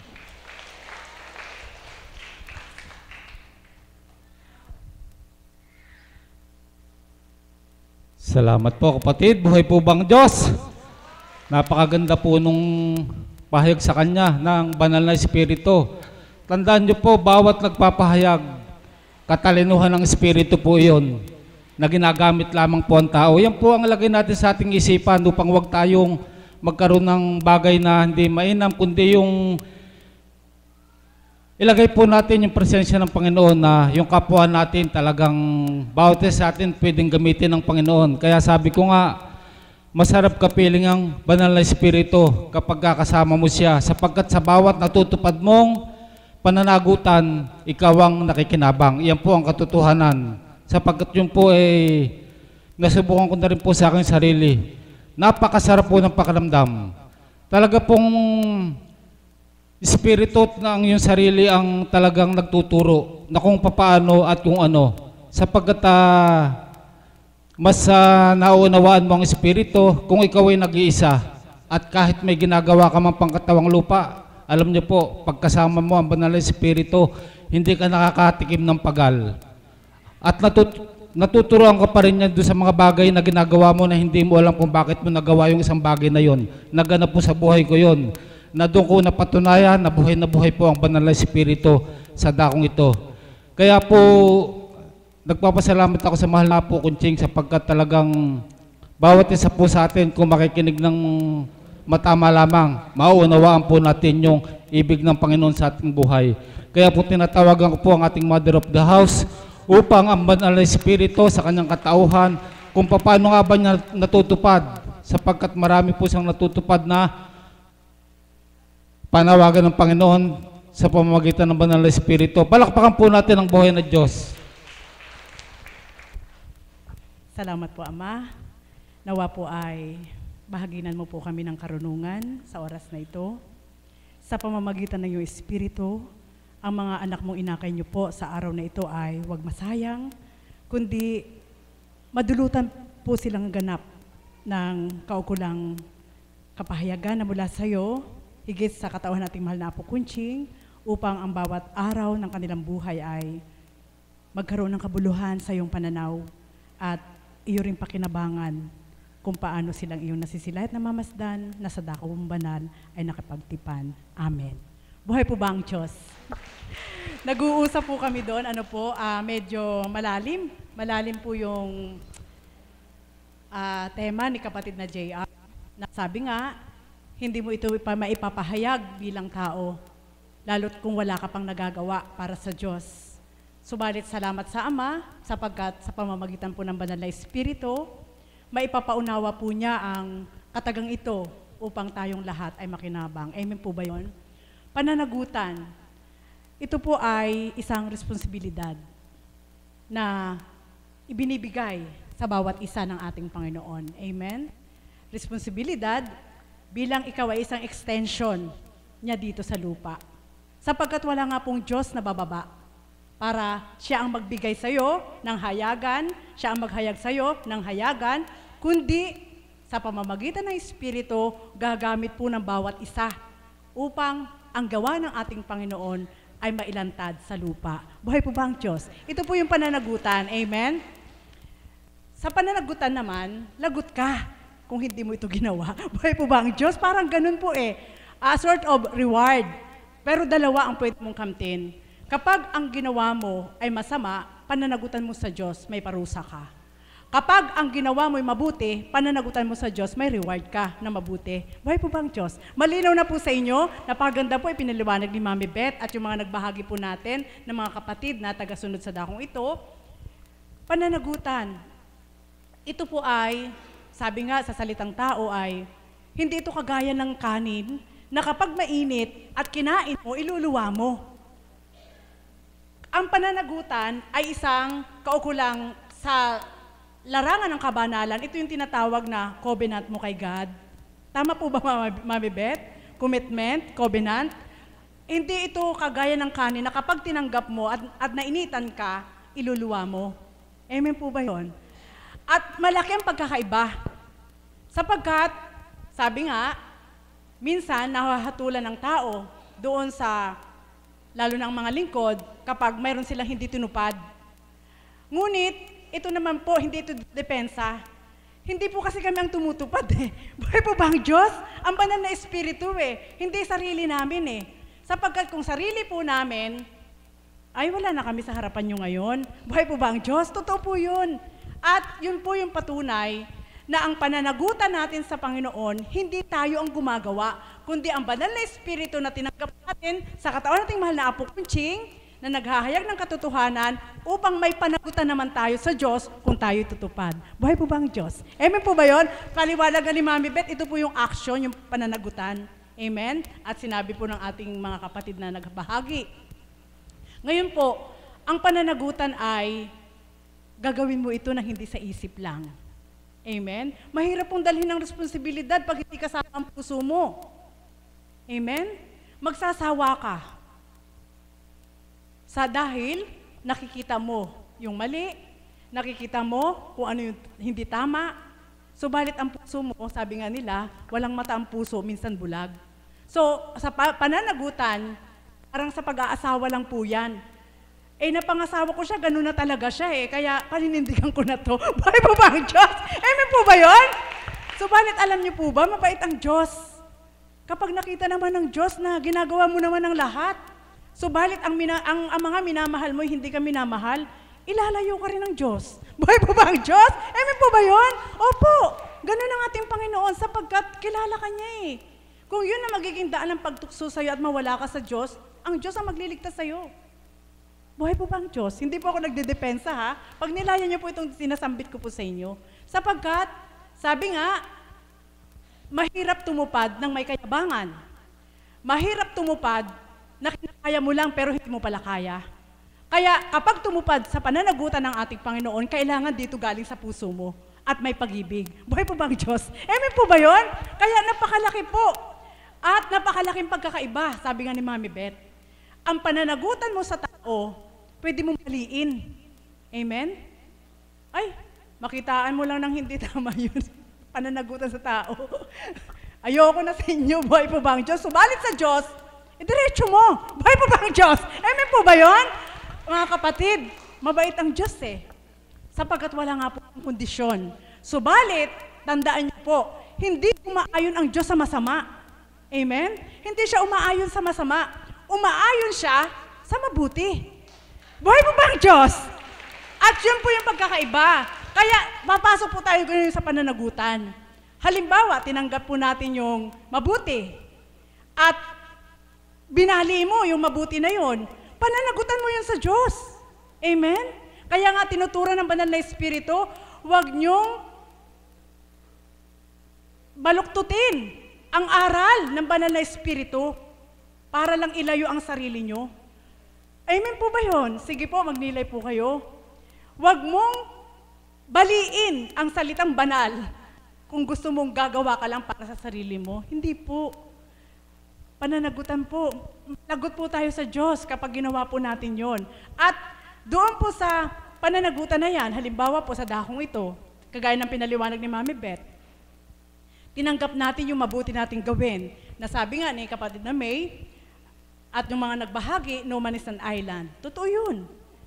Salamat po kapatid. Buhay po bang Diyos? Napakaganda po nung pahayag sa Kanya ng banal na Espiritu. Tandaan niyo po, bawat nagpapahayag, katalinuhan ng Espiritu po iyon na ginagamit lamang po ang tao. Yan po ang lagay natin sa ating isipan upang huwag tayong magkaroon ng bagay na hindi mainam, kundi yung ilagay po natin yung presensya ng Panginoon na yung kapwa natin talagang bawat isa sa atin pwedeng gamitin ng Panginoon. Kaya sabi ko nga, masarap kapiling ang banal na Espiritu kapag kakasama mo siya, sapagkat sa bawat natutupad mong pananagutan, ikaw ang nakikinabang. Iyan po ang katotohanan. Sapagkat yun po nasubukan ko na rin po sa aking sarili. Napakasarap po ng pakiramdam. Talaga pong Espiritu ng iyong sarili ang talagang nagtuturo na kung papaano at kung ano. Sapagkat mas naunawaan mo ang Espiritu kung ikaw ay nag-iisa. At kahit may ginagawa ka mang pangkatawang lupa, alam niyo po, pagkasama mo ang banal na Espiritu, hindi ka nakakatikim ng pagal. At natuturuan ka pa rin yan doon sa mga bagay na ginagawa mo na hindi mo alam kung bakit mo nagawa yung isang bagay na yon. Naganap po sa buhay ko yon. Na doon ko napatunayan na buhay po ang banal na Espiritu sa dakong ito. Kaya po, nagpapasalamat ako sa mahal na po Kunching sapagkat talagang bawat isa po sa atin kung makikinig ng matama lamang, mauunawaan po natin yung ibig ng Panginoon sa ating buhay. Kaya po tinatawagan ko po ang ating Mother of the House upang ang banal na Espiritu sa kanyang katauhan kung paano nga ba niya natutupad sapagkat marami po siyang natutupad na panawagan ng Panginoon sa pamamagitan ng banal na Espiritu. Palakpakan po natin ang buhay na Diyos. Salamat po, Ama. Nawa po ay bahaginan mo po kami ng karunungan sa oras na ito. Sa pamamagitan ng iyong Espiritu, ang mga anak mong inakay niyo po sa araw na ito ay huwag masayang, kundi madulutan po silang ganap ng kaukulang kapahayagan na mula sa iyo, higit sa katawan nating mahal na Apo Kunching, upang ang bawat araw ng kanilang buhay ay magkaroon ng kabuluhan sa iyong pananaw at iyo ring pakinabangan kung paano silang iyong nasisilayat na mamasdan na sa dakong banal ay nakapagtipan. Amen. Buhay po ba ang Diyos? Nag-uusap po kami doon, medyo malalim. Malalim po yung tema ni kapatid na JR. Sabi nga, hindi mo ito maipapahayag bilang tao, lalo't kung wala ka pang nagagawa para sa Diyos. Subalit salamat sa Ama, sapagkat sa pamamagitan po ng banal na Espiritu, maipapaunawa po niya ang katagang ito upang tayong lahat ay makinabang. Amen po ba yun? Pananagutan. Ito po ay isang responsibilidad na ibinibigay sa bawat isa ng ating Panginoon. Amen? Responsibilidad bilang ikaw ay isang extension niya dito sa lupa. Sapagkat wala nga pong Diyos na bababa para siya ang magbigay sa iyo ng hayagan, siya ang maghayag sa iyo ng hayagan, kundi sa pamamagitan ng Espiritu, gagamit po ng bawat isa upang ang gawa ng ating Panginoon ay mailantad sa lupa. Buhay po ba ang Diyos? Ito po yung pananagutan. Amen? Sa pananagutan naman, lagot ka kung hindi mo ito ginawa. Buhay po ba ang Diyos? Parang ganun po a sort of reward. Pero dalawa ang pwede mong kamtin. Kapag ang ginawa mo ay masama, pananagutan mo sa Diyos, may parusa ka. Kapag ang ginawa mo ay mabuti, pananagutan mo sa Diyos, may reward ka na mabuti. Buhay po ba ang Diyos? Malinaw na po sa inyo, napaganda po ipinaliwanag ni Mami Beth at yung mga nagbahagi po natin ng mga kapatid na tagasunod sa dakong ito. Pananagutan. Ito po ay, sabi nga sa salitang tao ay, hindi ito kagaya ng kanin na kapag mainit at kinain mo, iluluwa mo. Ang pananagutan ay isang kaukulang sa larangan ng kabanalan. Ito yung tinatawag na covenant mo kay God. Tama po ba, Mami Beth? Commitment, covenant. Hindi ito kagaya ng kanin na kapag tinanggap mo at nainitan ka, iluluwa mo. Amen po ba yun? At malaki ang pagkakaiba. Sapagkat, sabi nga, minsan nahahatulan ng tao doon sa, lalo ng mga lingkod, kapag mayroon silang hindi tinupad. Ngunit, ito naman po, hindi ito depensa. Hindi po kasi kami ang tumutupad Buhay po ba ang Diyos? Ang banal na Espiritu Hindi sarili namin Sapagkat kung sarili po namin, ay wala na kami sa harapan nyo ngayon. Buhay po ba ang Diyos? Totoo po yun. At yun po yung patunay na ang pananagutan natin sa Panginoon, hindi tayo ang gumagawa, kundi ang banal na Espiritu na tinanggap natin sa katawan nating mahal na Apo Kunching, na naghahayag ng katotohanan upang may panagutan naman tayo sa Diyos kung tayo tutupad. Buhay po ba ang Diyos? Amen po ba yun? Paliwanag ni Mami Beth, ito po yung action, yung pananagutan. Amen? At sinabi po ng ating mga kapatid na nagbahagi. Ngayon po, ang pananagutan ay gagawin mo ito na hindi sa isip lang. Amen? Mahirap pong dalhin ng responsibilidad pag hindi kasama ang puso mo. Amen? Magsasawa ka. Dahil nakikita mo yung mali, nakikita mo kung ano yung hindi tama, subalit ang puso mo, sabi nga nila, walang mata ang puso, minsan bulag. So, sa pananagutan, parang sa pag-aasawa lang po yan. Napangasawa ko siya, ganun na talaga siya kaya paninindigan ko na to. Buhay po ba ang Diyos? Amen po ba yun? Subalit alam niyo po ba, mabait ang Diyos. Kapag nakita naman ng Diyos na ginagawa mo naman ang lahat, subalit ang mga minamahal mo, hindi ka minamahal, ilalayo ka rin ng Diyos. Buhay po ba ang Diyos? Amen po ba yun? Opo, ganun ang ating Panginoon sapagkat kilala ka niya Kung yun na magiging daan ng pagtukso sa'yo at mawala ka sa Diyos, ang Diyos ang magliligtas sa'yo. Buhay po ba ang Diyos? Hindi po ako nagdedepensa ha. Pag nilaya niyo po itong sinasambit ko po sa inyo, sapagkat, sabi nga, mahirap tumupad ng may kayabangan. Mahirap tumupad na kinakaya mo lang pero hindi mo pala kaya. Kaya kapag tumupad sa pananagutan ng ating Panginoon, kailangan dito galing sa puso mo at may pag-ibig. Buhay po ba ang Diyos? Amen po ba yun? Kaya napakalaki po at napakalaking pagkakaiba, sabi nga ni Mami Beth. Ang pananagutan mo sa tao, pwede mong maliin. Amen? Ay, makitaan mo lang ng hindi tama yun. Pananagutan sa tao. Ayoko na sa inyo, buhay po ba ang Diyos? Subalit sa Diyos, diretso mo. Buhay po ba ang Diyos? Amen po ba yun? Mga kapatid, mabait ang Diyos sapagkat wala nga po ang kondisyon. Subalit, tandaan niyo po, hindi umaayon ang Diyos sa masama. Amen? Hindi siya umaayon sa masama. Umaayon siya sa mabuti. Buhay po ba ang Diyos? At yun po yung pagkakaiba. Kaya, papasok po tayo ganyan sa pananagutan. Halimbawa, tinanggap po natin yung mabuti. At binali mo yung mabuti na yun. Pananagutan mo yun sa Diyos. Amen? Kaya nga tinuturo ng banal na Espiritu, huwag niyong baluktutin ang aral ng banal na Espiritu para lang ilayo ang sarili nyo. Amen po ba yun? Sige po, magnilay po kayo. Huwag mong baliin ang salitang banal kung gusto mong gagawa ka lang para sa sarili mo. Hindi po. Pananagutan po. Lagot po tayo sa Diyos kapag ginawa po natin yon. At doon po sa pananagutan na yan, halimbawa po sa dakong ito, kagaya ng pinaliwanag ni Mami Beth, tinanggap natin yung mabuti nating gawin. Nasabi nga ni kapatid na May, at yung mga nagbahagi, no man is an island. Totoo yun.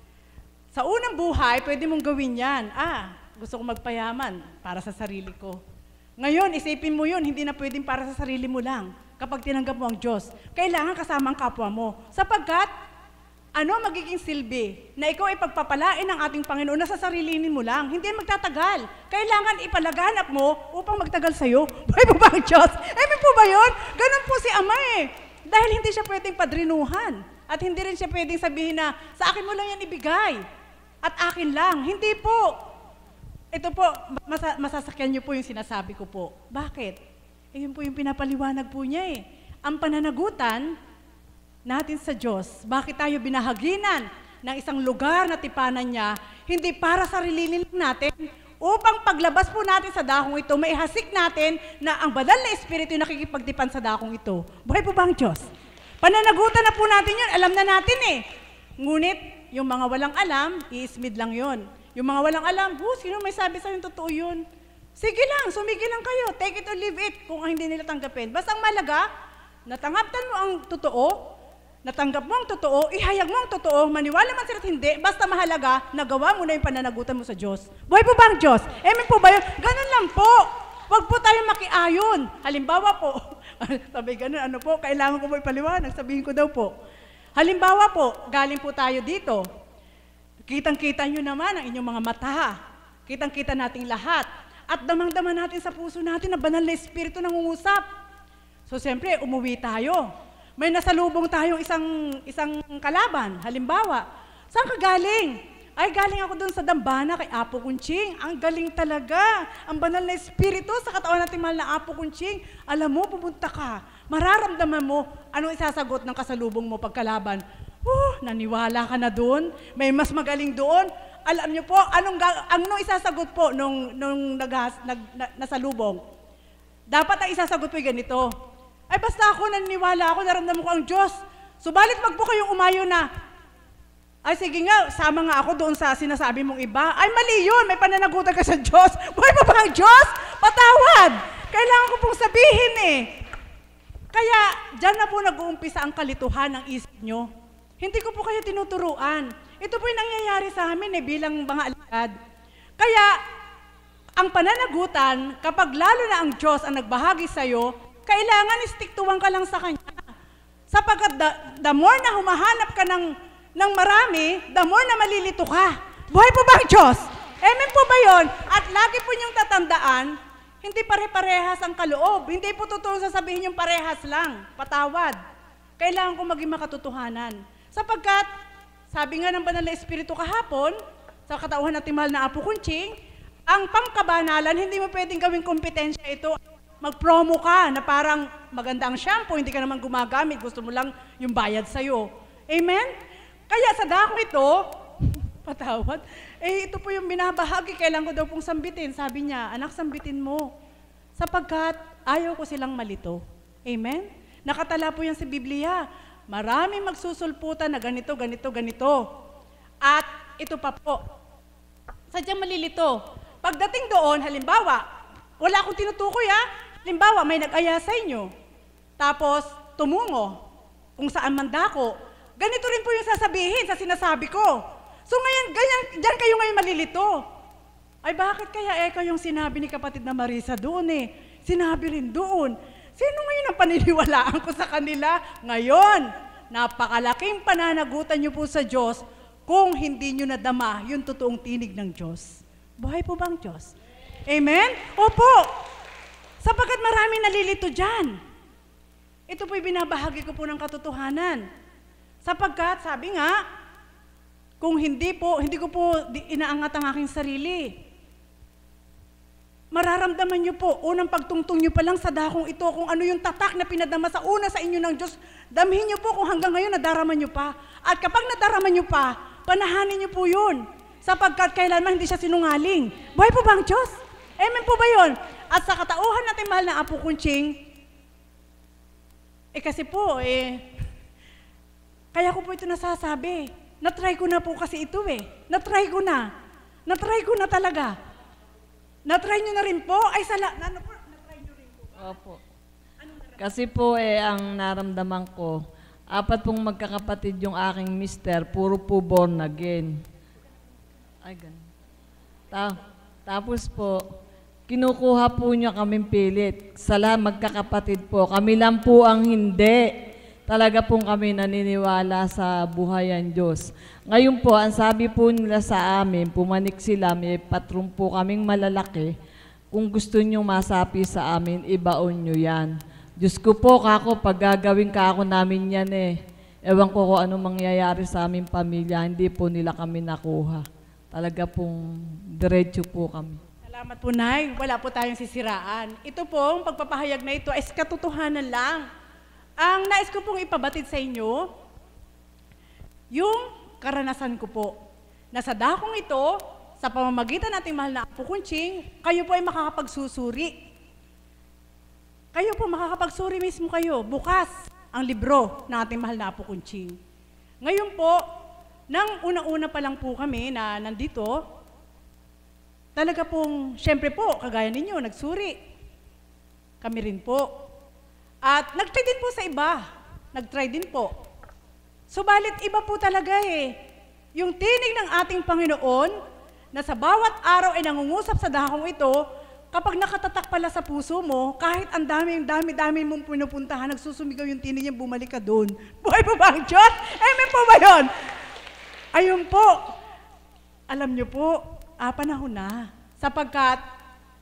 Sa unang buhay, pwede mong gawin yan. Gusto ko magpayaman para sa sarili ko. Ngayon, isipin mo yun, hindi na pwedeng para sa sarili mo lang. Kapag tinanggap mo ang Diyos, kailangan kasama ang kapwa mo. Sapagkat, magiging silbi na ikaw ay pagpapalain ng ating Panginoon na sa sarilinin mo lang. Hindi magtatagal. Kailangan ipalaganap mo upang magtagal sa'yo. Buhay po ba ang Diyos? Amen po ba yun? Ganun po si Ama Dahil hindi siya pwedeng padrinuhan. At hindi rin siya pwedeng sabihin na, sa akin mo lang yan ibigay. At akin lang. Hindi po. Ito po, masasakyan niyo po yung sinasabi ko po. Bakit? Yun po yung pinapaliwanag po niya Ang pananagutan natin sa Diyos, bakit tayo binahaginan ng isang lugar na tipanan niya, hindi para sa sarili natin, upang paglabas po natin sa dakong ito, maihasik natin na ang banal na Espiritu yung nakikipagtipan sa dakong ito. Buhay po ba ang Diyos? Pananagutan na po natin yun, alam na natin Ngunit, yung mga walang alam, i-ismid lang yun. Yung mga walang alam, sino may sabi sa'yo yung totoo yun? Sige lang, sumigil lang kayo, take it or leave it kung hindi nila tanggapin. Basta ang malaga, natanggaptan mo ang totoo, natanggap mo ang totoo, ihayag mo ang totoo, maniwala man sila at hindi, basta mahalaga, nagawa mo na yung pananagutan mo sa Diyos. Buhay po ba ang Diyos? Amen po ba yun? Ganun lang po. Huwag po tayo makiayon. Halimbawa po, sabi ganun, kailangan ko po ipaliwanag, sabihin ko daw po. Halimbawa po, galing po tayo dito. Kitang-kita nyo naman ang inyong mga mata. Kitang-kita nating lahat. at damang-dama natin sa puso natin na banal na espiritu nangungusap. So siyempre, umuwi tayo. May nasalubong tayong isang kalaban. Halimbawa, saan ka galing? Ay, galing ako doon sa Dambana kay Apo Kunching. Ang galing talaga. Ang banal na espiritu sa katawan natin mahal na Apo Kunching. Alam mo, pupunta ka. Mararamdaman mo anong isasagot ng kasalubong mo pagkalaban. Naniwala ka na doon. May mas magaling doon. Alam niyo po, anong isasagot po nung nasalubong? Dapat ang isasagot po ganito. Ay, basta ako naniniwala ako, naramdaman ko ang Diyos. Subalit wag po kayong umayo na, ay sige nga, sama nga ako doon sa sinasabi mong iba. Ay, mali yun, may pananagutan ka sa Diyos. Buhay pa ba ang Diyos? Patawad! Kailangan ko pong sabihin eh. Kaya, dyan na po nag-uumpisa ang kalituhan ng isip nyo. Hindi ko po kayo tinuturuan. Ito po yung nangyayari sa amin bilang mga alagad. Kaya, ang pananagutan, kapag lalo na ang Diyos ang nagbahagi sa'yo, kailangan istiktuhan ka lang sa Kanya. Sapagkat the more na humahanap ka ng marami, the more na malilito ka. Buhay po ba ang Diyos? Amen po ba yun? At lagi po niyong tatandaan, hindi pare-parehas ang kaloob. Hindi po totoo sasabihin yung parehas lang. Patawad. Kailangan ko maging makatotohanan. Sapagkat, sabi nga ng banal na espiritu kahapon, sa katauhan natin mahal na Apo Kunching, ang pangkabanalan, hindi mo pwedeng gawing kompetensya ito. Mag-promo ka na parang maganda ang shampoo, hindi ka naman gumagamit, gusto mo lang yung bayad sa'yo. Amen? Kaya sa dakong ito, patawad, ito po yung binabahagi, kailangan ko daw pong sambitin. Sabi niya, anak, sambitin mo. Sapagkat ayaw ko silang malito. Amen? Nakatala po yan sa Biblia. Maraming magsusulputan na ganito, ganito, ganito. At ito pa po, sadyang malilito. Pagdating doon, halimbawa, wala akong tinutukoy halimbawa, may nag-aya sa inyo, tapos tumungo kung saan man dako. Ganito rin po yung sasabihin sa sinasabi ko. So ngayon, dyan kayo ngayon malilito. Ay bakit kaya yung sinabi ni kapatid na Marisa doon Sinabi rin doon. Sino ngayon ang paniniwalaan ko sa kanila? Ngayon, napakalaking pananagutan niyo po sa Diyos kung hindi niyo nadama yung totoong tinig ng Diyos. Buhay po ba ang Diyos? Amen? Opo. Sapagkat maraming nalilito dyan. Ito po'y binabahagi ko po ng katotohanan. Sapagkat, sabi nga, kung hindi ko po inaangat ang aking sarili. Mararamdaman niyo po, unang pagtungtong niyo pa lang sa dakong ito, kung ano yung tatak na pinadama sa una sa inyo ng Diyos, damhin niyo po kung hanggang ngayon nadarama niyo pa. At kapag nadarama niyo pa, panahanin niyo po yun. Sapagkat kailanman hindi siya sinungaling. Buhay po ba ang Diyos? Amen po ba yun? At sa katauhan natin mahal na Apo Kunching, kasi po, kaya ko po ito nasasabi. Natry ko na po kasi ito Natry ko na. Natry ko na talaga. Natry nyo na rin po? Ay, natry nyo rin po. Opo. Kasi po ang naramdaman ko, 4 pong magkakapatid yung aking mister, puro po born again. Ay, ganun. Tapos po, kinukuha po niya kaming pilit. Magkakapatid po. Kami lang po ang hindi. Talaga pong kami naniniwala sa buhayan Diyos. Ngayon po, ang sabi po nila sa amin, pumanik sila, may patron po kaming malalaki. Kung gusto nyo masapi sa amin, ibaon nyo yan. Diyos ko po, kako, pag gagawin ka ako namin yan ewan ko kung anong mangyayari sa aming pamilya, hindi po nila kami nakuha. Talaga pong diretso po kami. Salamat po, Nay. Wala po tayong sisiraan. Ito pong pagpapahayag na ito ay katotohanan lang. Ang nais ko pong ipabatid sa inyo, yung karanasan ko po, na sa dakong ito, sa pamamagitan nating mahal na Apo Kunching, kayo po ay makakapagsusuri. Kayo po, makakapagsuri mismo kayo. Bukas ang libro ng ating mahal na Apo Kunching. Ngayon po, nang unang-una pa lang po kami na nandito, talaga pong, syempre po, kagaya ninyo, nagsuri. Kami rin po. At nag-try din po sa iba. Nag-try din po. Subalit iba po talaga Yung tinig ng ating Panginoon, na sa bawat araw ay nangungusap sa dakong ito, kapag nakatatak pala sa puso mo, kahit ang dami mong pinupuntahan, nagsusumigaw yung tinig niya, bumalik ka doon. Buhay po ba ang Diyos? Amen po ba yun? Ayun po. Alam niyo po, panahon na. Sapagkat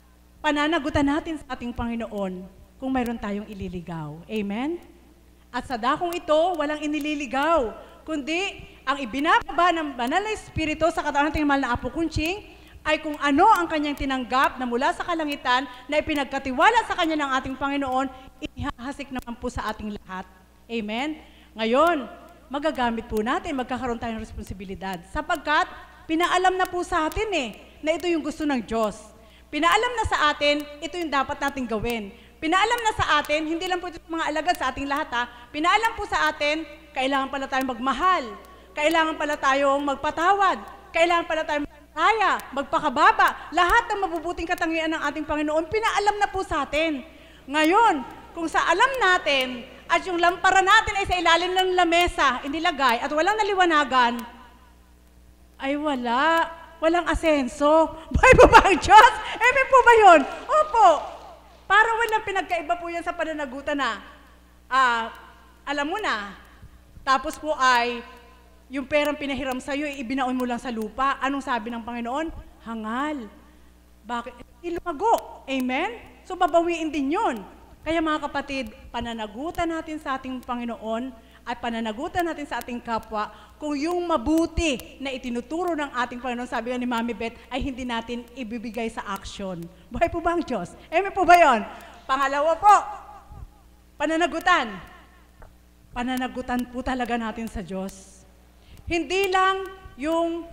pananagutan natin sa ating Panginoon kung mayroon tayong ililigaw. Amen? At sa dakong ito, walang inililigaw, kundi ang ibinababa ng banal na Espiritu sa katawan nating mahal na Apo Kunching ay kung ano ang kanyang tinanggap na mula sa kalangitan na ipinagkatiwala sa kanya ng ating Panginoon, ihahasik naman po sa ating lahat. Amen? Ngayon, magagamit po natin, magkakaroon tayong responsibilidad sapagkat pinaalam na po sa atin na ito yung gusto ng Diyos. Pinaalam na sa atin, ito yung dapat nating gawin. Pinaalam na sa atin, hindi lang po ito mga alagad sa ating lahat pinaalam po sa atin, kailangan pala tayong magmahal, kailangan pala tayong magpatawad, kailangan pala tayong magkaya, magpakababa, lahat ng mabubuting katangian ng ating Panginoon, pinaalam na po sa atin. Ngayon, kung sa alam natin, at yung lampara natin ay sa ilalim ng lamesa, inilagay, at walang naliwanagan, ay walang asenso. Buhay po ba ang Diyos? Amen po ba yun? Opo. Parang walang pinagkaiba po yan sa pananagutan na, alam mo na, tapos po ay, yung perang pinahiram sa'yo, ibinaon mo lang sa lupa. Anong sabi ng Panginoon? Hangal. Bakit? Ilumago. Amen? So, babawiin din yun. Kaya mga kapatid, pananagutan natin sa ating Panginoon at pananagutan natin sa ating kapwa kung yung mabuti na itinuturo ng ating Panginoon, sabi nga ni Mami Beth, ay hindi natin ibibigay sa action. Buhay po ba ang Diyos? Amen po ba yun? Pangalawa po, pananagutan. Pananagutan po talaga natin sa Diyos. Hindi lang yung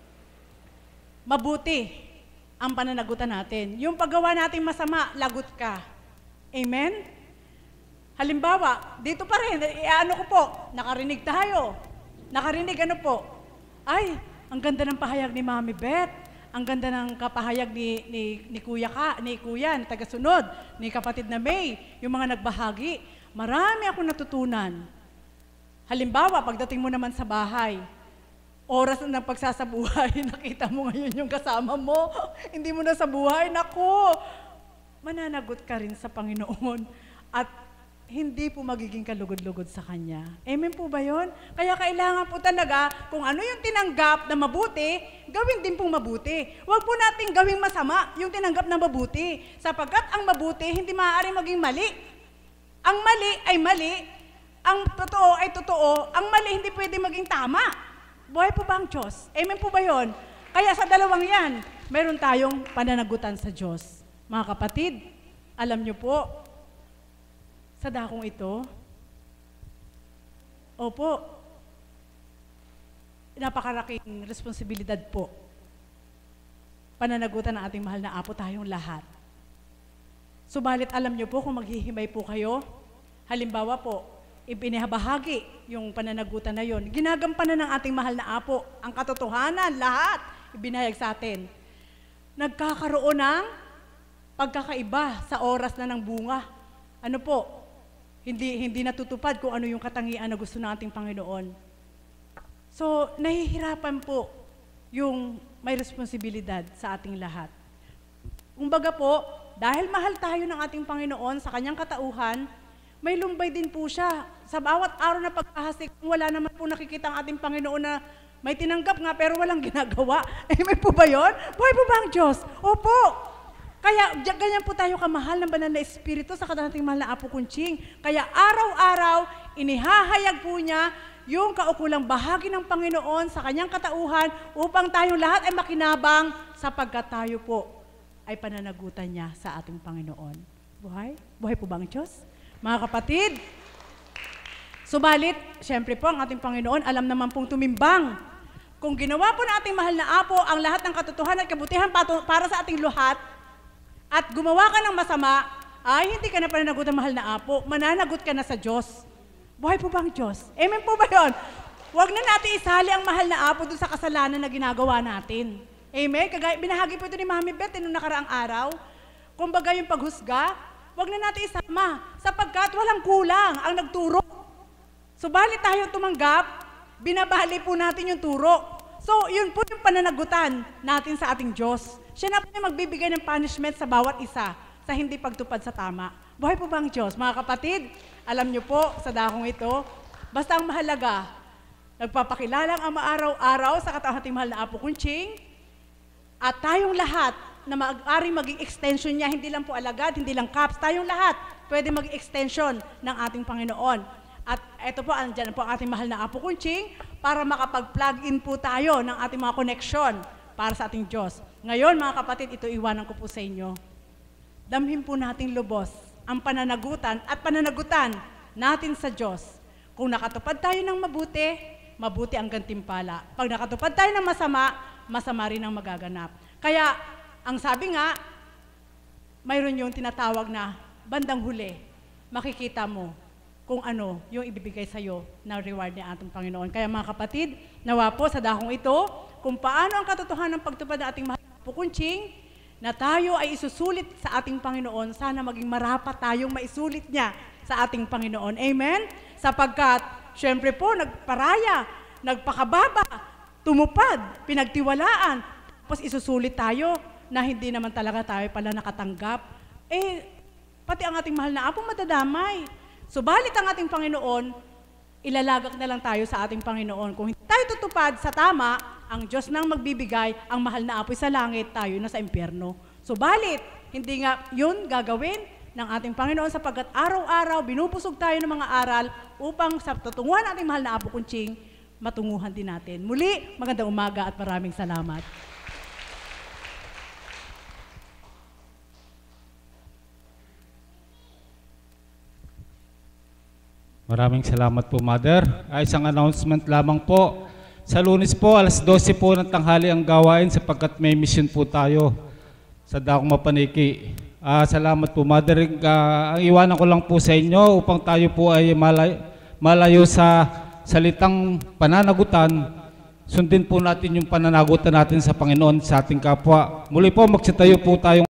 mabuti ang pananagutan natin. Yung paggawa natin masama, lagot ka. Amen? Halimbawa, dito pa rin, ano ko po, nakarinig tayo. Nakarinig ano po? Ay, ang ganda ng pahayag ni Mami Beth. Ang ganda ng kapahayag ni Kuya, tagasunod, ni kapatid na May, yung mga nagbahagi. Marami akong natutunan. Halimbawa, pagdating mo naman sa bahay, oras na ng pagsasabuhay, nakita mo ngayon yung kasama mo, hindi mo na sa buhay, naku, mananagot ka rin sa Panginoon at hindi po magiging kalugod-lugod sa Kanya. Amen po ba yun? Kaya kailangan po talaga, kung ano yung tinanggap na mabuti, gawin din pong mabuti. Huwag po natin gawing masama yung tinanggap na mabuti, sapagkat ang mabuti hindi maaaring maging mali. Ang mali ay mali, ang totoo ay totoo, ang mali hindi pwede maging tama. Buhay po ba ang Diyos? Amen po ba yun? Kaya sa dalawang yan, meron tayong pananagutan sa Diyos. Mga kapatid, alam nyo po, sa dakong ito, opo, napakalaking responsibilidad po. Pananagutan ng ating mahal na Apo tayong lahat. Subalit alam nyo po kung maghihimay po kayo, halimbawa po, ibinabahagi yung pananagutan na yon. Ginagampanan ng ating mahal na Apo ang katotohanan, lahat ibinahayag sa atin. Nagkakaroon ng pagkakaiba sa oras na ng bunga. Ano po? Hindi natutupad kung ano yung katangian na gusto ng ating Panginoon. So, nahihirapan po yung may responsibilidad sa ating lahat. Kumbaga po, dahil mahal tayo ng ating Panginoon sa kanyang katauhan, may lumbay din po siya. Sa bawat araw na pagkahasik, wala naman po nakikita ang ating Panginoon na may tinanggap nga pero walang ginagawa. May po ba yun? Buhay po ba ang Diyos? Opo. Kaya ganyan po tayo kamahal ng banal na Espiritu sa kadating mahal na Apo Kunching. Kaya araw-araw, inihahayag po niya yung kaukulang bahagi ng Panginoon sa kanyang katauhan upang tayong lahat ay makinabang sapagkat tayo po ay pananagutan niya sa ating Panginoon. Buhay? Buhay po ba ang Diyos? Mga kapatid, subalit, syempre po ang ating Panginoon, alam naman pong tumimbang. Kung ginawa po ng ating mahal na Apo ang lahat ng katotohanan at kabutihan para sa ating luhat, at gumawa ka ng masama, ay hindi ka na pananagutan mahal na Apo, mananagot ka na sa Diyos. Buhay po ba ang Diyos? Amen po ba yun? Huwag na natin isali ang mahal na Apo dun sa kasalanan na ginagawa natin. Amen? Binahagi po ito ni Mami Beth nung nakaraang araw. Kumbaga yung paghusga, huwag na natin isama sapagkat walang kulang ang nagturo. Subalit tayo tumanggap, binabali po natin yung turo. So, yun po yung pananagutan natin sa ating Diyos. Siya na po yung magbibigay ng punishment sa bawat isa sa hindi pagtupad sa tama. Buhay po ba ang Diyos? Mga kapatid, alam niyo po sa dakong ito, basta ang mahalaga, nagpapakilalang ang araw-araw sa katauhan mahal na Apo Kunching, at tayong lahat na maaari maging extension niya, hindi lang po alagad, hindi lang CAPS, tayong lahat pwede maging extension ng ating Panginoon. At ito po, andyan po ang ating mahal na Apo Kunching para makapag-plug in po tayo ng ating mga connection para sa ating Diyos. Ngayon mga kapatid, ito iwanan ko po sa inyo. Damhin po nating lubos ang pananagutan at pananagutan natin sa Diyos. Kung nakatupad tayo ng mabuti, mabuti ang gantimpala. Pag nakatupad tayo ng masama, masama rin ang magaganap. Kaya, ang sabi nga, mayroon yung tinatawag na bandang huli, makikita mo kung ano yung ibibigay sa iyo na reward ni ating Panginoon. Kaya mga kapatid, nawa po sa dakong ito, kung paano ang katotohanan ng pagtupad ng ating mahal na Apo Kunching, na tayo ay isusulit sa ating Panginoon, sana maging marapat tayong maisulit niya sa ating Panginoon. Amen? Sapagkat, syempre po, nagparaya, nagpakababa, tumupad, pinagtiwalaan, tapos isusulit tayo na hindi naman talaga tayo pala nakatanggap. Pati ang ating mahal na Apo madadamay. Subalit ang ating Panginoon, ilalagak na lang tayo sa ating Panginoon. Kung hindi tayo tutupad sa tama, ang Diyos nang magbibigay, ang mahal na Apo'y sa langit, tayo na sa impyerno. Subalit, hindi nga yun gagawin ng ating Panginoon sapagkat araw-araw binubusog tayo ng mga aral upang sa tutunguhan ng ating mahal na Apo Kunching, matunguhan din natin. Muli, magandang umaga at maraming salamat. Maraming salamat po, Mother. Isang announcement lamang po. Sa Lunes po, alas 12 po ng tanghali ang gawain sapagkat may mission po tayo sa Dakong Mapaniki. Salamat po, Mother. Ang iwanan ko lang po sa inyo upang tayo po ay malayo sa salitang pananagutan. Sundin po natin yung pananagutan natin sa Panginoon sa ating kapwa. Muli po, magsitayo po tayong